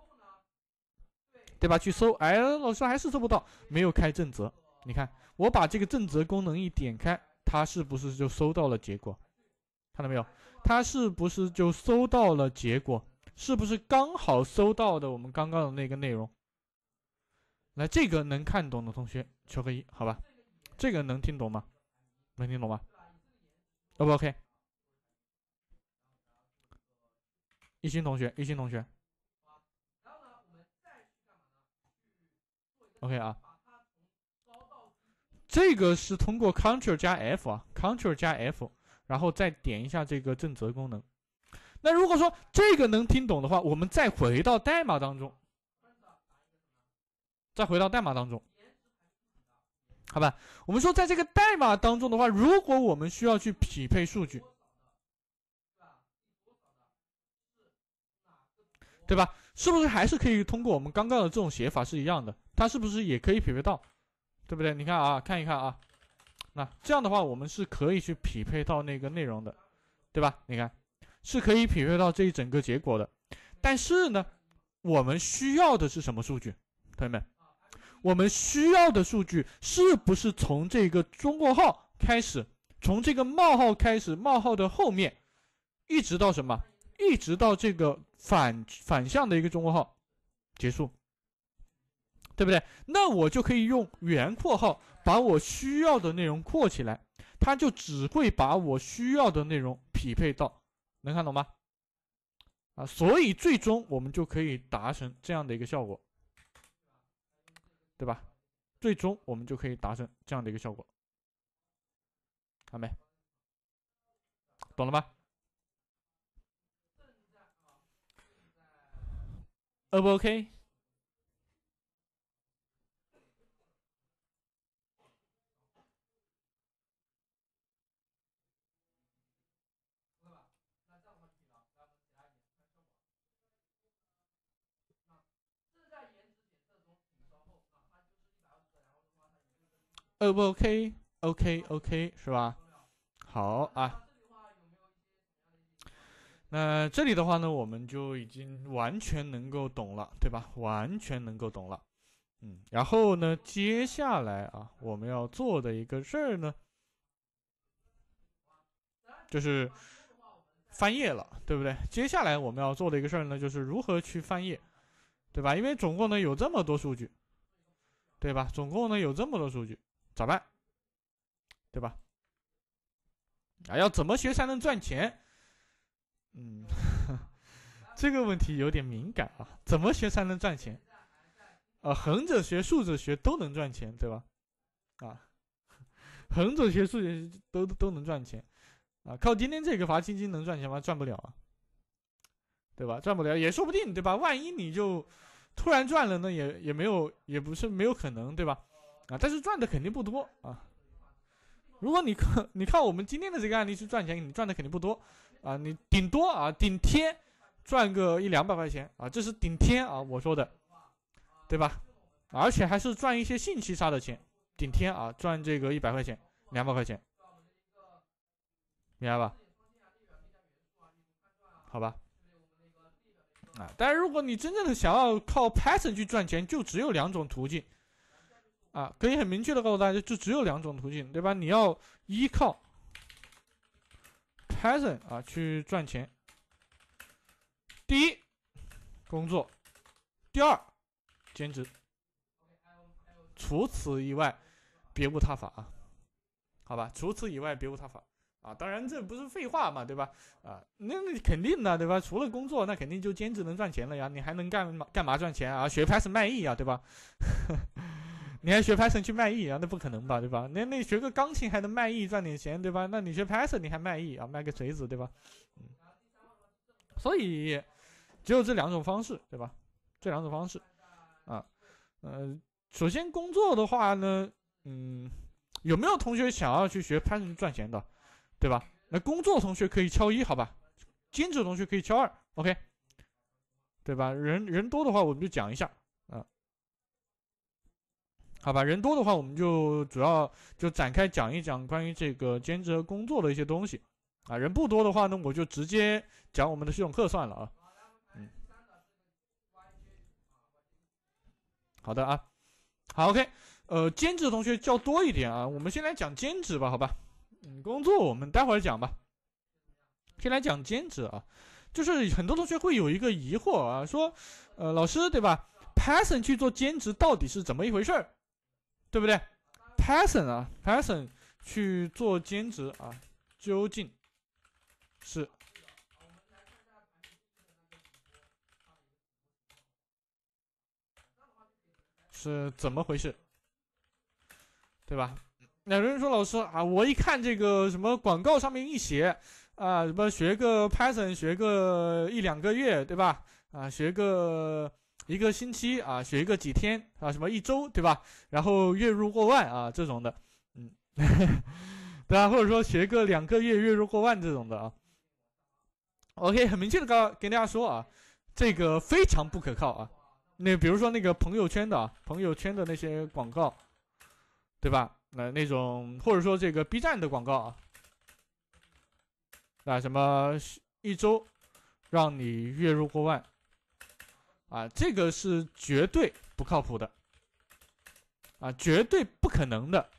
对吧？去搜，哎，老师还是搜不到，没有开正则。你看，我把这个正则功能一点开，它是不是就搜到了结果？看到没有？它是不是就搜到了结果？是不是刚好搜到的我们刚刚的那个内容？来，这个能看懂的同学求个一，好吧？这个能听懂吗？能听懂吗 ？O 不 OK？一心同学，OK 啊。 这个是通过 Ctrl 加 F 啊 ，Ctrl 加 F， 然后再点一下这个正则功能。那如果说这个能听懂的话，我们再回到代码当中，好吧？我们说在这个代码当中的话，如果我们需要去匹配数据，对吧？是不是还是可以通过我们刚刚的这种写法是一样的？它是不是也可以匹配到？对不对？你看啊，看一看啊，那这样的话，我们是可以去匹配到那个内容的，对吧？你看，是可以匹配到这一整个结果的。但是呢，我们需要的是什么数据？同学们，我们需要的数据是不是从这个中括号开始，从这个冒号开始，冒号的后面，一直到什么？一直到这个反向的一个中括号结束，对不对？那我就可以用原括号把我需要的内容括起来，它就只会把我需要的内容匹配到，能看懂吗？啊，所以最终我们就可以达成这样的一个效果，对吧？最终我们就可以达成这样的一个效果，好没？懂了吗？O 不 OK？ O 不 OK？OK 是吧？好啊。那这里的话呢，我们就已经完全能够懂了，对吧？完全能够懂了。然后呢，接下来啊，我们要做的一个事儿呢，就是翻页了，对不对？接下来我们要做的一个事儿呢，就是如何去翻页，对吧？因为总共呢有这么多数据，对吧？总共呢有这么多数据，咋办？对吧？啊，要怎么学才能赚钱？这个问题有点敏感啊，怎么学才能赚钱？横着学、竖着学都能赚钱，对吧？啊，横着学、竖着学都能赚钱啊，靠今天这个罚基金能赚钱吗？赚不了啊，对吧？赚不了也说不定，对吧？万一你就突然赚了，那也没有，也不是没有可能，对吧？啊，但是赚的肯定不多啊。如果你看我们今天的这个案例去赚钱，你赚的肯定不多啊，你顶多啊顶天赚个100-200块钱啊，这是顶天啊，我说的，对吧？而且还是赚一些信息差的钱，顶天啊赚这个100块钱、200块钱，明白吧？好吧？啊，但是如果你真正的想要靠 Python 去赚钱，就只有2种途径啊，可以很明确的告诉大家，就只有2种途径，对吧？你要依靠 Python 啊去赚钱。第一，工作；第二，兼职。除此以外，别无他法啊，好吧？除此以外，别无他法啊。当然，这不是废话嘛，对吧？啊，那肯定的，对吧？除了工作，那肯定就兼职能赚钱了呀。你还能干嘛赚钱啊？学 Python 卖艺啊，对吧？你还学 Python 去卖艺啊？那不可能吧，对吧？那学个钢琴还能卖艺赚点钱，对吧？那你学 Python 你还卖艺啊？卖个锤子，对吧？所以只有这2种方式，对吧？这2种方式啊，首先工作的话呢，有没有同学想要去学 Python 赚钱的，对吧？那工作同学可以敲1，好吧？兼职同学可以敲2，OK，对吧？人多的话我们就讲一下啊，好吧？人多的话我们就主要就展开讲一讲关于这个兼职和工作的一些东西啊。人不多的话呢，我就直接讲我们的系统课算了啊。好的啊，好 OK，兼职的同学较多一点啊，我们先来讲兼职吧，好吧？工作我们待会儿讲吧。先来讲兼职啊，就是很多同学会有一个疑惑啊，说，老师对吧 ？Python 去做兼职到底是怎么一回事儿，对不对 ？Python 去做兼职啊，究竟是怎么回事，对吧？ 那有人说老师啊，我一看这个什么广告上面一写啊，什么学个 Python 学个1-2个月，对吧？啊，学个1个星期啊，学个几天啊，什么1周，对吧？然后月入过万啊，这种的，对吧？或者说学个2个月月入过万这种的啊。OK， 很明确的跟大家说啊，这个非常不可靠啊。那比如说那个朋友圈的那些广告，对吧？那种或者说这个 B 站的广告啊，那什么1周让你月入过万啊，这个是绝对不靠谱的啊，绝对不可能的，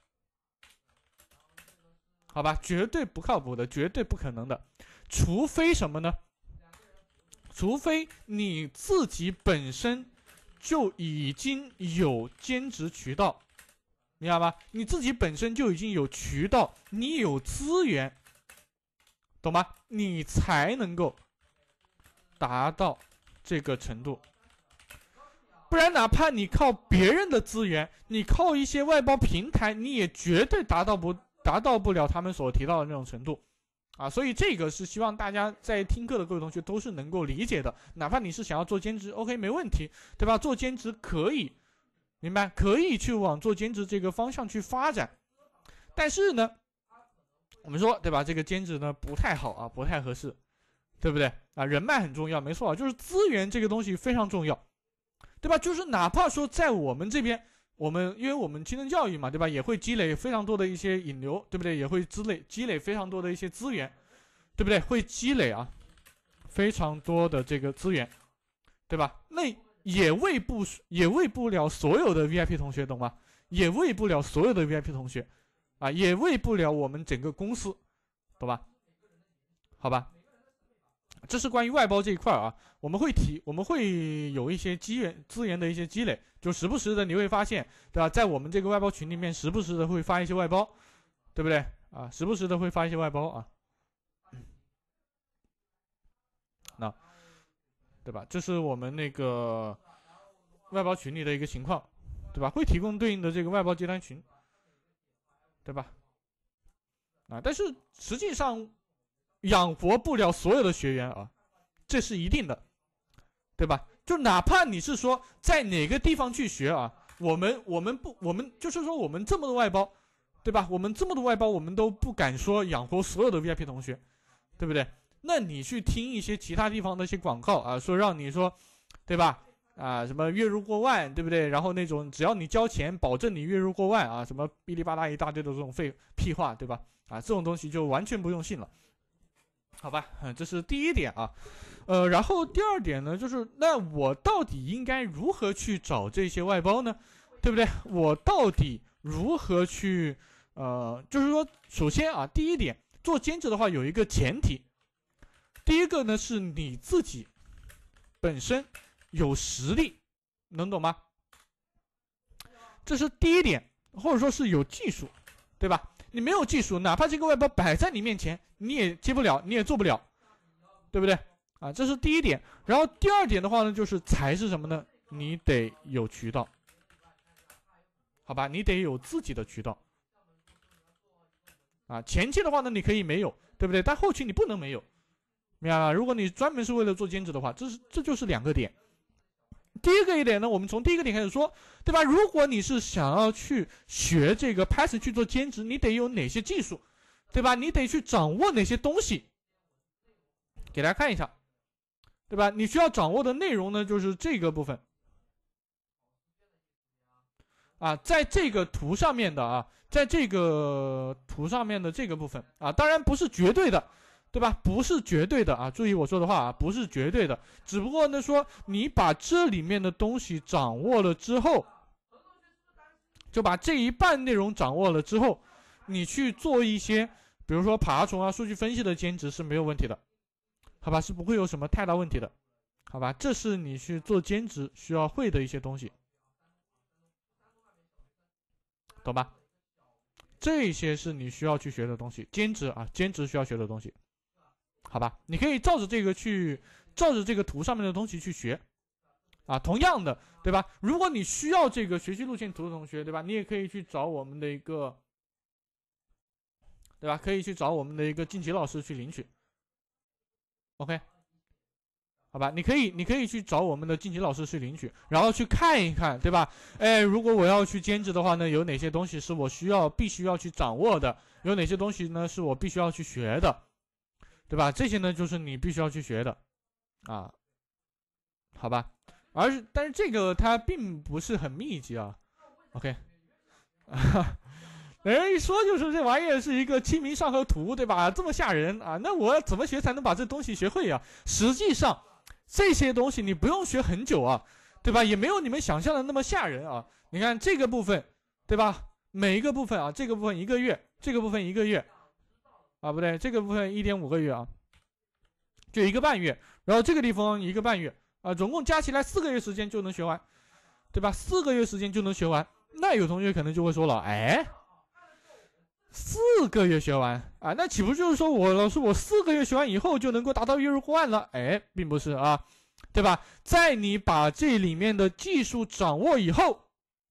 好吧？绝对不靠谱的，绝对不可能的，除非什么呢？除非你自己本身就已经有兼职渠道，明白吧？你自己本身就已经有渠道，你有资源，懂吗？你才能够达到这个程度。不然哪怕你靠别人的资源，你靠一些外包平台，你也绝对达到不了他们所提到的那种程度啊。所以这个是希望大家在听课的各位同学都是能够理解的。哪怕你是想要做兼职 OK 没问题，对吧？做兼职可以，明白，可以去往做兼职这个方向去发展。但是呢，我们说对吧，这个兼职呢不太好啊，不太合适，对不对啊？人脉很重要，没错，就是资源这个东西非常重要，对吧？就是哪怕说在我们这边，因为我们青春教育嘛，对吧？也会积累非常多的一些引流，对不对？也会积累非常多的一些资源，对不对？会积累啊非常多的这个资源，对吧？那也喂不了所有的 VIP 同学，懂吗？也喂不了所有的 VIP 同学啊，也喂不了我们整个公司，懂吧？好吧，这是关于外包这一块啊，我们会有一些资源的一些积累，就时不时的你会发现，对吧？在我们这个外包群里面，时不时的会发一些外包，对不对啊？时不时的会发一些外包啊，那对吧？这是我们那个外包群里的一个情况，对吧？会提供对应的这个外包接单群，对吧？啊，但是实际上养活不了所有的学员啊，这是一定的，对吧？就哪怕你是说在哪个地方去学啊，我们就是说我们这么多外包，对吧？我们这么多外包，我们都不敢说养活所有的 VIP 同学，对不对？那你去听一些其他地方的一些广告啊，说让你说，对吧？啊，什么月入过万，对不对？然后那种只要你交钱，保证你月入过万啊，什么哔哩吧啦一大堆的这种屁话，对吧？啊，这种东西就完全不用信了，好吧？这是第一点啊。然后第二点呢，就是那我到底应该如何去找这些外包呢？对不对？我到底如何去就是说，首先啊，第一点，做兼职的话有一个前提，第一个呢是你自己本身有实力，能懂吗？这是第一点，或者说是有技术，对吧？你没有技术，哪怕这个外包摆在你面前，你也接不了，你也做不了，对不对？啊，这是第一点。然后第二点的话呢，就是才是什么呢？你得有渠道，好吧？你得有自己的渠道。啊，前期的话呢，你可以没有，对不对？但后期你不能没有，明白吗？如果你专门是为了做兼职的话，这就是2个点。第一个一点呢，我们从第一个点开始说，对吧？如果你是想要去学这个 Python 去做兼职，你得有哪些技术，对吧？你得去掌握哪些东西，给大家看一下，对吧？你需要掌握的内容呢，就是这个部分啊，在这个图上面的啊，在这个图上面的这个部分啊，当然不是绝对的，对吧？不是绝对的啊，注意我说的话啊，不是绝对的，只不过呢说你把这里面的东西掌握了之后，就把这一半内容掌握了之后，你去做一些，比如说爬虫啊、数据分析的兼职是没有问题的，好吧？是不会有什么太大问题的，好吧？这是你去做兼职需要会的一些东西，懂吧？这些是你需要去学的东西，兼职啊，兼职需要学的东西，好吧？你可以照着这个图上面的东西去学，啊，同样的，对吧？如果你需要这个学习路线图的同学，对吧？你也可以去找我们的一个对吧？可以去找我们的一个晋级老师去领取。OK， 好吧，你可以去找我们的晋级老师去领取，然后去看一看，对吧？哎，如果我要去兼职的话呢，有哪些东西是我必须要去掌握的？有哪些东西呢是我必须要去学的？对吧？这些呢就是你必须要去学的啊，好吧？但是这个它并不是很密集啊。OK， 人一说就是这玩意儿是一个清明上河图，对吧？这么吓人啊！那我怎么学才能把这东西学会啊？实际上，这些东西你不用学很久啊，对吧？也没有你们想象的那么吓人啊。你看这个部分，对吧？每一个部分啊，这个部分1个月，这个部分1个月，啊不对，这个部分1.5个月啊，就1个半月。然后这个地方1个半月啊，总共加起来4个月时间就能学完，对吧？4个月时间就能学完。那有同学可能就会说了，哎，4个月学完啊，那岂不就是说老师我4个月学完以后就能够达到月入过万了？哎，并不是啊，对吧？在你把这里面的技术掌握以后，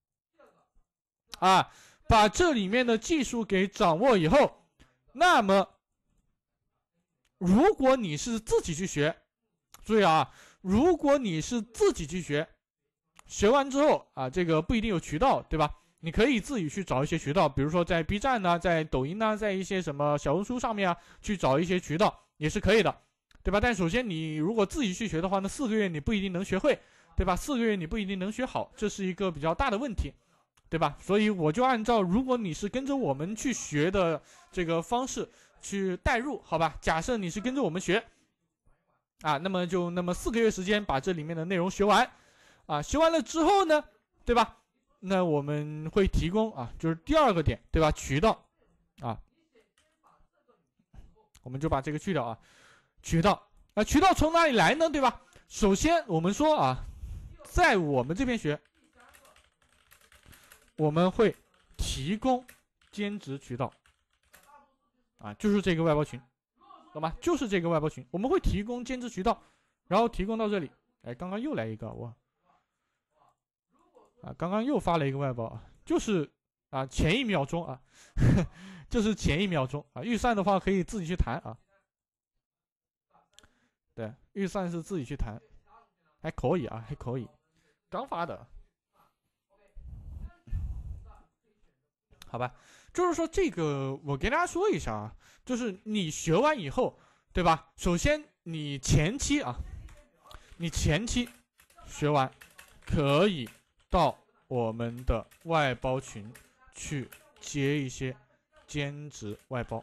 啊，把这里面的技术给掌握以后，那么如果你是自己去学，注意啊，如果你是自己去学，学完之后啊，这个不一定有渠道，对吧？你可以自己去找一些渠道，比如说在 B 站呢，在抖音呢，在一些什么小红书上面啊，去找一些渠道也是可以的，对吧？但首先你如果自己去学的话，那4个月你不一定能学会，对吧？4个月你不一定能学好，这是一个比较大的问题，对吧？所以我就按照如果你是跟着我们去学的这个方式去带入，好吧？假设你是跟着我们学啊，那么4个月时间把这里面的内容学完啊，学完了之后呢，对吧？那我们会提供啊，就是第2个点，对吧？渠道啊，我们就把这个去掉啊，渠道啊，渠道从哪里来呢？对吧？首先我们说啊，在我们这边学，我们会提供兼职渠道啊，就是这个外包群，懂吗？就是这个外包群，我们会提供兼职渠道，然后提供到这里。哎，刚刚又来一个我。啊，刚刚又发了一个外包啊，就是啊前1秒钟啊，就是前1秒钟啊，预算的话可以自己去谈啊，对，预算是自己去谈，还可以啊，还可以，刚发的，好吧，就是说这个我跟大家说一下啊，就是你学完以后，对吧？首先你前期学完可以到我们的外包群去接一些兼职外包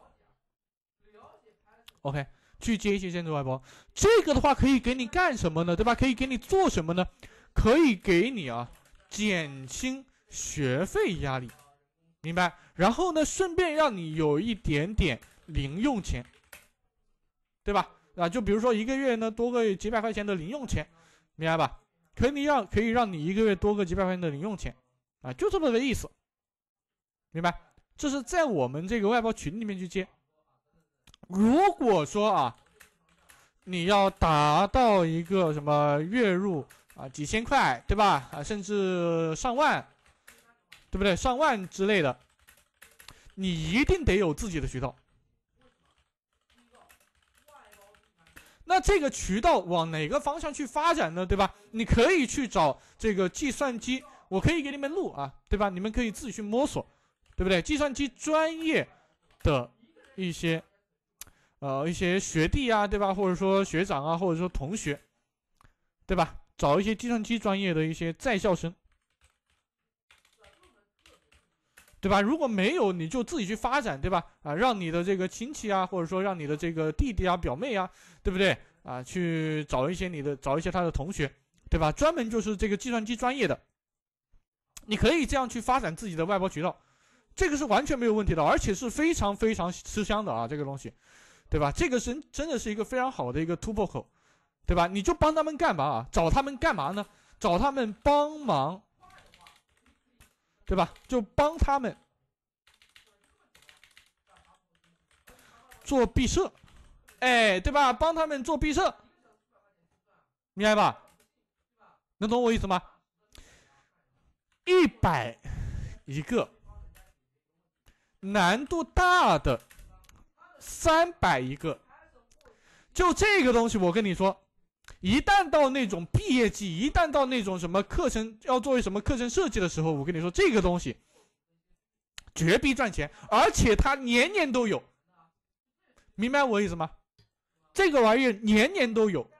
，OK， 去接一些兼职外包。这个的话可以给你干什么呢？对吧？可以给你做什么呢？可以给你啊减轻学费压力，明白？然后呢，顺便让你有一点点零用钱，对吧？啊，就比如说1个月呢多个几百块钱的零用钱，明白吧？可以让你1个月多个几百块钱的零用钱，啊，就这么个意思，明白？这是在我们这个外包群里面去接。如果说啊，你要达到一个什么月入啊几千块，对吧？啊，甚至上万，对不对？上万之类的，你一定得有自己的渠道。那这个渠道往哪个方向去发展呢？对吧？你可以去找这个计算机，我可以给你们录啊，对吧？你们可以自己去摸索，对不对？计算机专业的一些学弟啊，对吧？或者说学长啊，或者说同学，对吧？找一些计算机专业的一些在校生，对吧？如果没有，你就自己去发展，对吧？啊，让你的这个亲戚啊，或者说让你的这个弟弟啊、表妹啊，对不对？啊，去找一些他的同学，对吧？专门就是这个计算机专业的，你可以这样去发展自己的外包渠道，这个是完全没有问题的，而且是非常非常吃香的啊，这个东西，对吧？这个是真的是一个非常好的一个突破口，对吧？你就帮他们干嘛啊？找他们干嘛呢？找他们帮忙，对吧？就帮他们做毕设，哎，对吧？帮他们做毕设，明白吧？能懂我意思吗？100一个， 难度大的300一个。就这个东西，我跟你说，一旦到那种毕业季，一旦到那种什么课程要作为什么课程设计的时候，我跟你说，这个东西绝逼赚钱，而且它年年都有，明白我意思吗？这个玩意儿年年都有，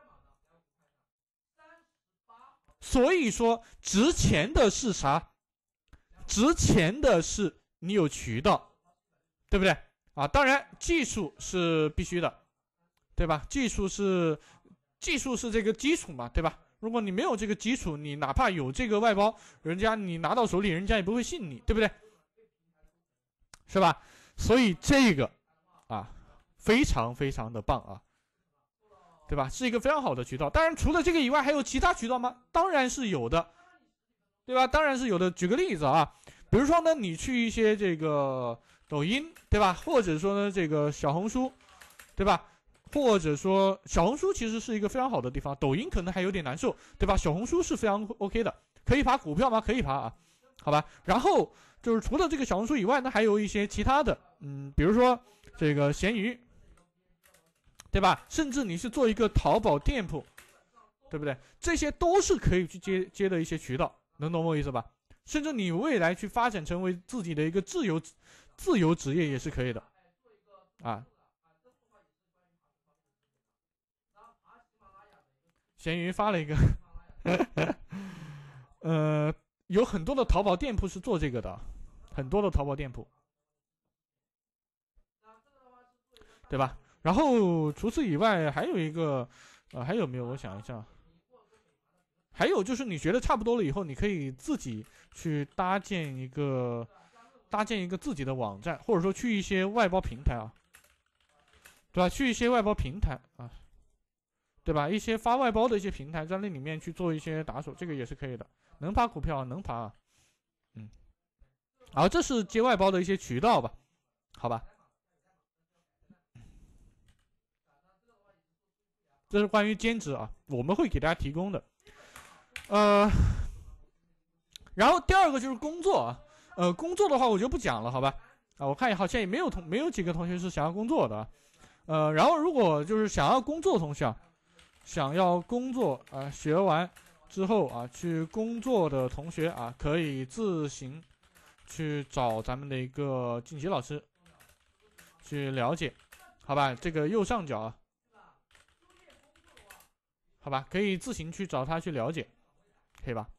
所以说值钱的是啥？值钱的是你有渠道，对不对啊？当然技术是必须的，对吧？技术是这个基础嘛，对吧？如果你没有这个基础，你哪怕有这个外包，人家你拿到手里，人家也不会信你，对不对？是吧？所以这个啊，非常非常的棒啊，对吧？是一个非常好的渠道。当然，除了这个以外，还有其他渠道吗？当然是有的，对吧？当然是有的。举个例子啊，比如说呢，你去一些这个抖音，对吧？或者说呢，这个小红书，对吧？或者说小红书其实是一个非常好的地方，抖音可能还有点难受，对吧？小红书是非常 OK 的，可以爬股票吗？可以爬啊，好吧。然后就是除了这个小红书以外呢，还有一些其他的，比如说这个闲鱼，对吧？甚至你是做一个淘宝店铺，对不对？这些都是可以去接的一些渠道，能懂我意思吧？甚至你未来去发展成为自己的一个自由职业也是可以的，啊。闲鱼发了一个有很多的淘宝店铺是做这个的，很多的淘宝店铺，对吧？然后除此以外还有一个还有没有？我想一下，还有就是你学的差不多了以后，你可以自己去搭建一个自己的网站，或者说去一些外包平台啊，对吧？去一些外包平台啊，对吧？一些发外包的一些平台，在那里面去做一些打手，这个也是可以的。能爬股票，能爬，然后这是接外包的一些渠道吧，好吧？这是关于兼职啊，我们会给大家提供的。然后第二个就是工作啊，工作的话我就不讲了，好吧？啊，我看好像也没有几个同学是想要工作的，然后如果就是想要工作的同学啊。想要工作啊，学完之后啊去工作的同学啊，可以自行去找咱们的一个晋级老师去了解，好吧？这个右上角啊，好吧，可以自行去找他去了解，可以吧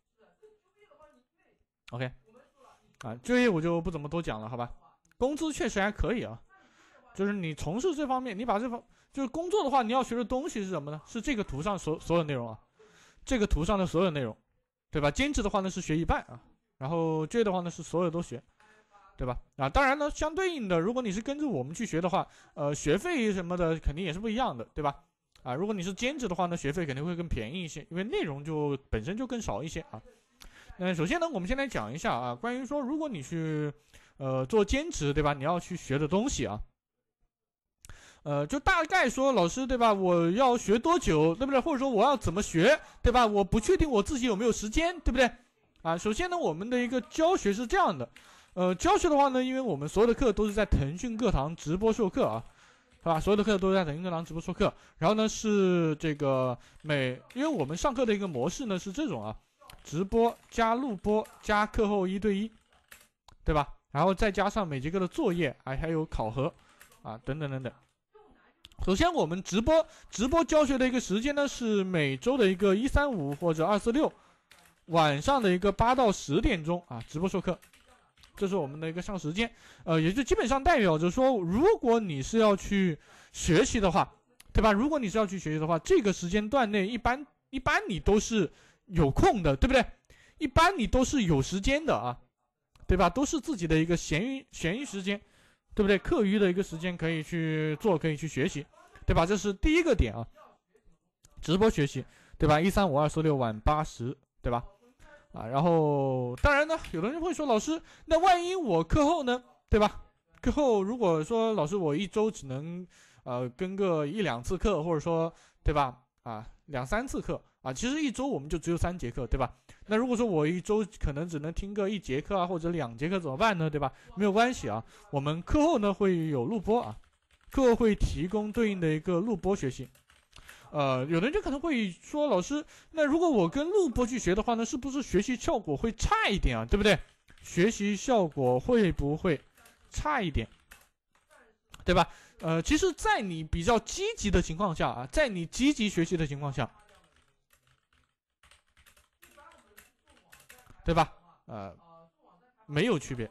？OK， 啊，就业我就不怎么多讲了，好吧？工资确实还可以啊，就是你从事这方面，你把就是工作的话，你要学的东西是什么呢？是这个图上所有内容啊，这个图上的所有内容，对吧？兼职的话呢是学一半啊，然后就业的话呢是所有都学，对吧？啊，当然呢，相对应的，如果你是跟着我们去学的话，学费什么的肯定也是不一样的，对吧？啊，如果你是兼职的话呢，学费肯定会更便宜一些，因为内容就本身就更少一些啊。那首先呢，我们先来讲一下啊，关于说如果你去做兼职，对吧？你要去学的东西啊。就大概说，老师对吧？我要学多久，对不对？或者说我要怎么学，对吧？我不确定我自己有没有时间，对不对？啊，首先呢，我们的一个教学是这样的，教学的话呢，因为我们所有的课都是在腾讯课堂直播授课啊，是吧？所有的课都是在腾讯课堂直播授课，然后呢是这个因为我们上课的一个模式呢是这种啊，直播加录播加课后1对1，对吧？然后再加上每节课的作业，还有考核啊，等等等等。首先，我们直播教学的一个时间呢，是每周的一个135或者246晚上的一个8到10点钟啊，直播授课，这是我们的一个上时间。也就基本上代表着说，如果你是要去学习的话，对吧？如果你是要去学习的话，这个时间段内一般你都是有空的，对不对？一般你都是有时间的啊，对吧？都是自己的一个闲余时间。对不对？课余的一个时间可以去做，可以去学习，对吧？这是第一个点啊，直播学习，对吧？135、246晚8、10，对吧？啊，然后当然呢，有的人会说，老师，那万一我课后呢，对吧？课后如果说老师我一周只能跟个1、2次课，或者说对吧？啊，2、3次课啊，其实一周我们就只有3节课，对吧？那如果说我一周可能只能听个1节课啊，或者2节课怎么办呢？对吧？没有关系啊，我们课后呢会有录播啊，课后会提供对应的一个录播学习。有的人可能会说，老师，那如果我跟录播去学的话呢，是不是学习效果会差一点啊？对不对？学习效果会不会差一点？对吧？其实，在你比较积极的情况下啊，在你积极学习的情况下，对吧？没有区别，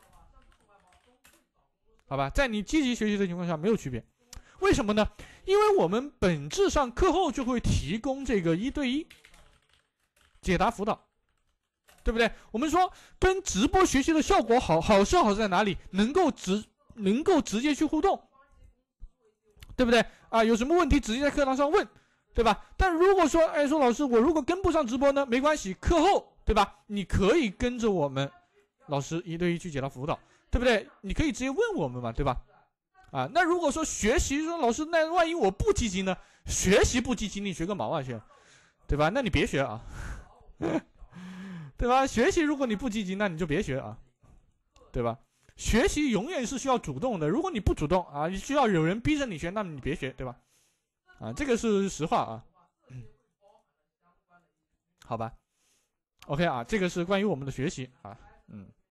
好吧？在你积极学习的情况下没有区别，为什么呢？因为我们本质上课后就会提供这个1对1解答辅导，对不对？我们说跟直播学习的效果好在哪里？能够直接去互动，对不对啊？有什么问题直接在课堂上问，对吧？但如果说，说老师，我如果跟不上直播呢？没关系，课后，对吧？你可以跟着我们老师1对1去解答辅导，对不对？你可以直接问我们嘛，对吧？啊，那如果说学习说老师，那万一我不积极呢？学习不积极，你学个毛啊学，对吧？那你别学啊，对吧？学习如果你不积极，那你就别学啊，对吧？学习永远是需要主动的，如果你不主动啊，你需要有人逼着你学，那么你别学，对吧？啊，这个是实话啊，好吧 ？OK 啊，这个是关于我们的学习啊，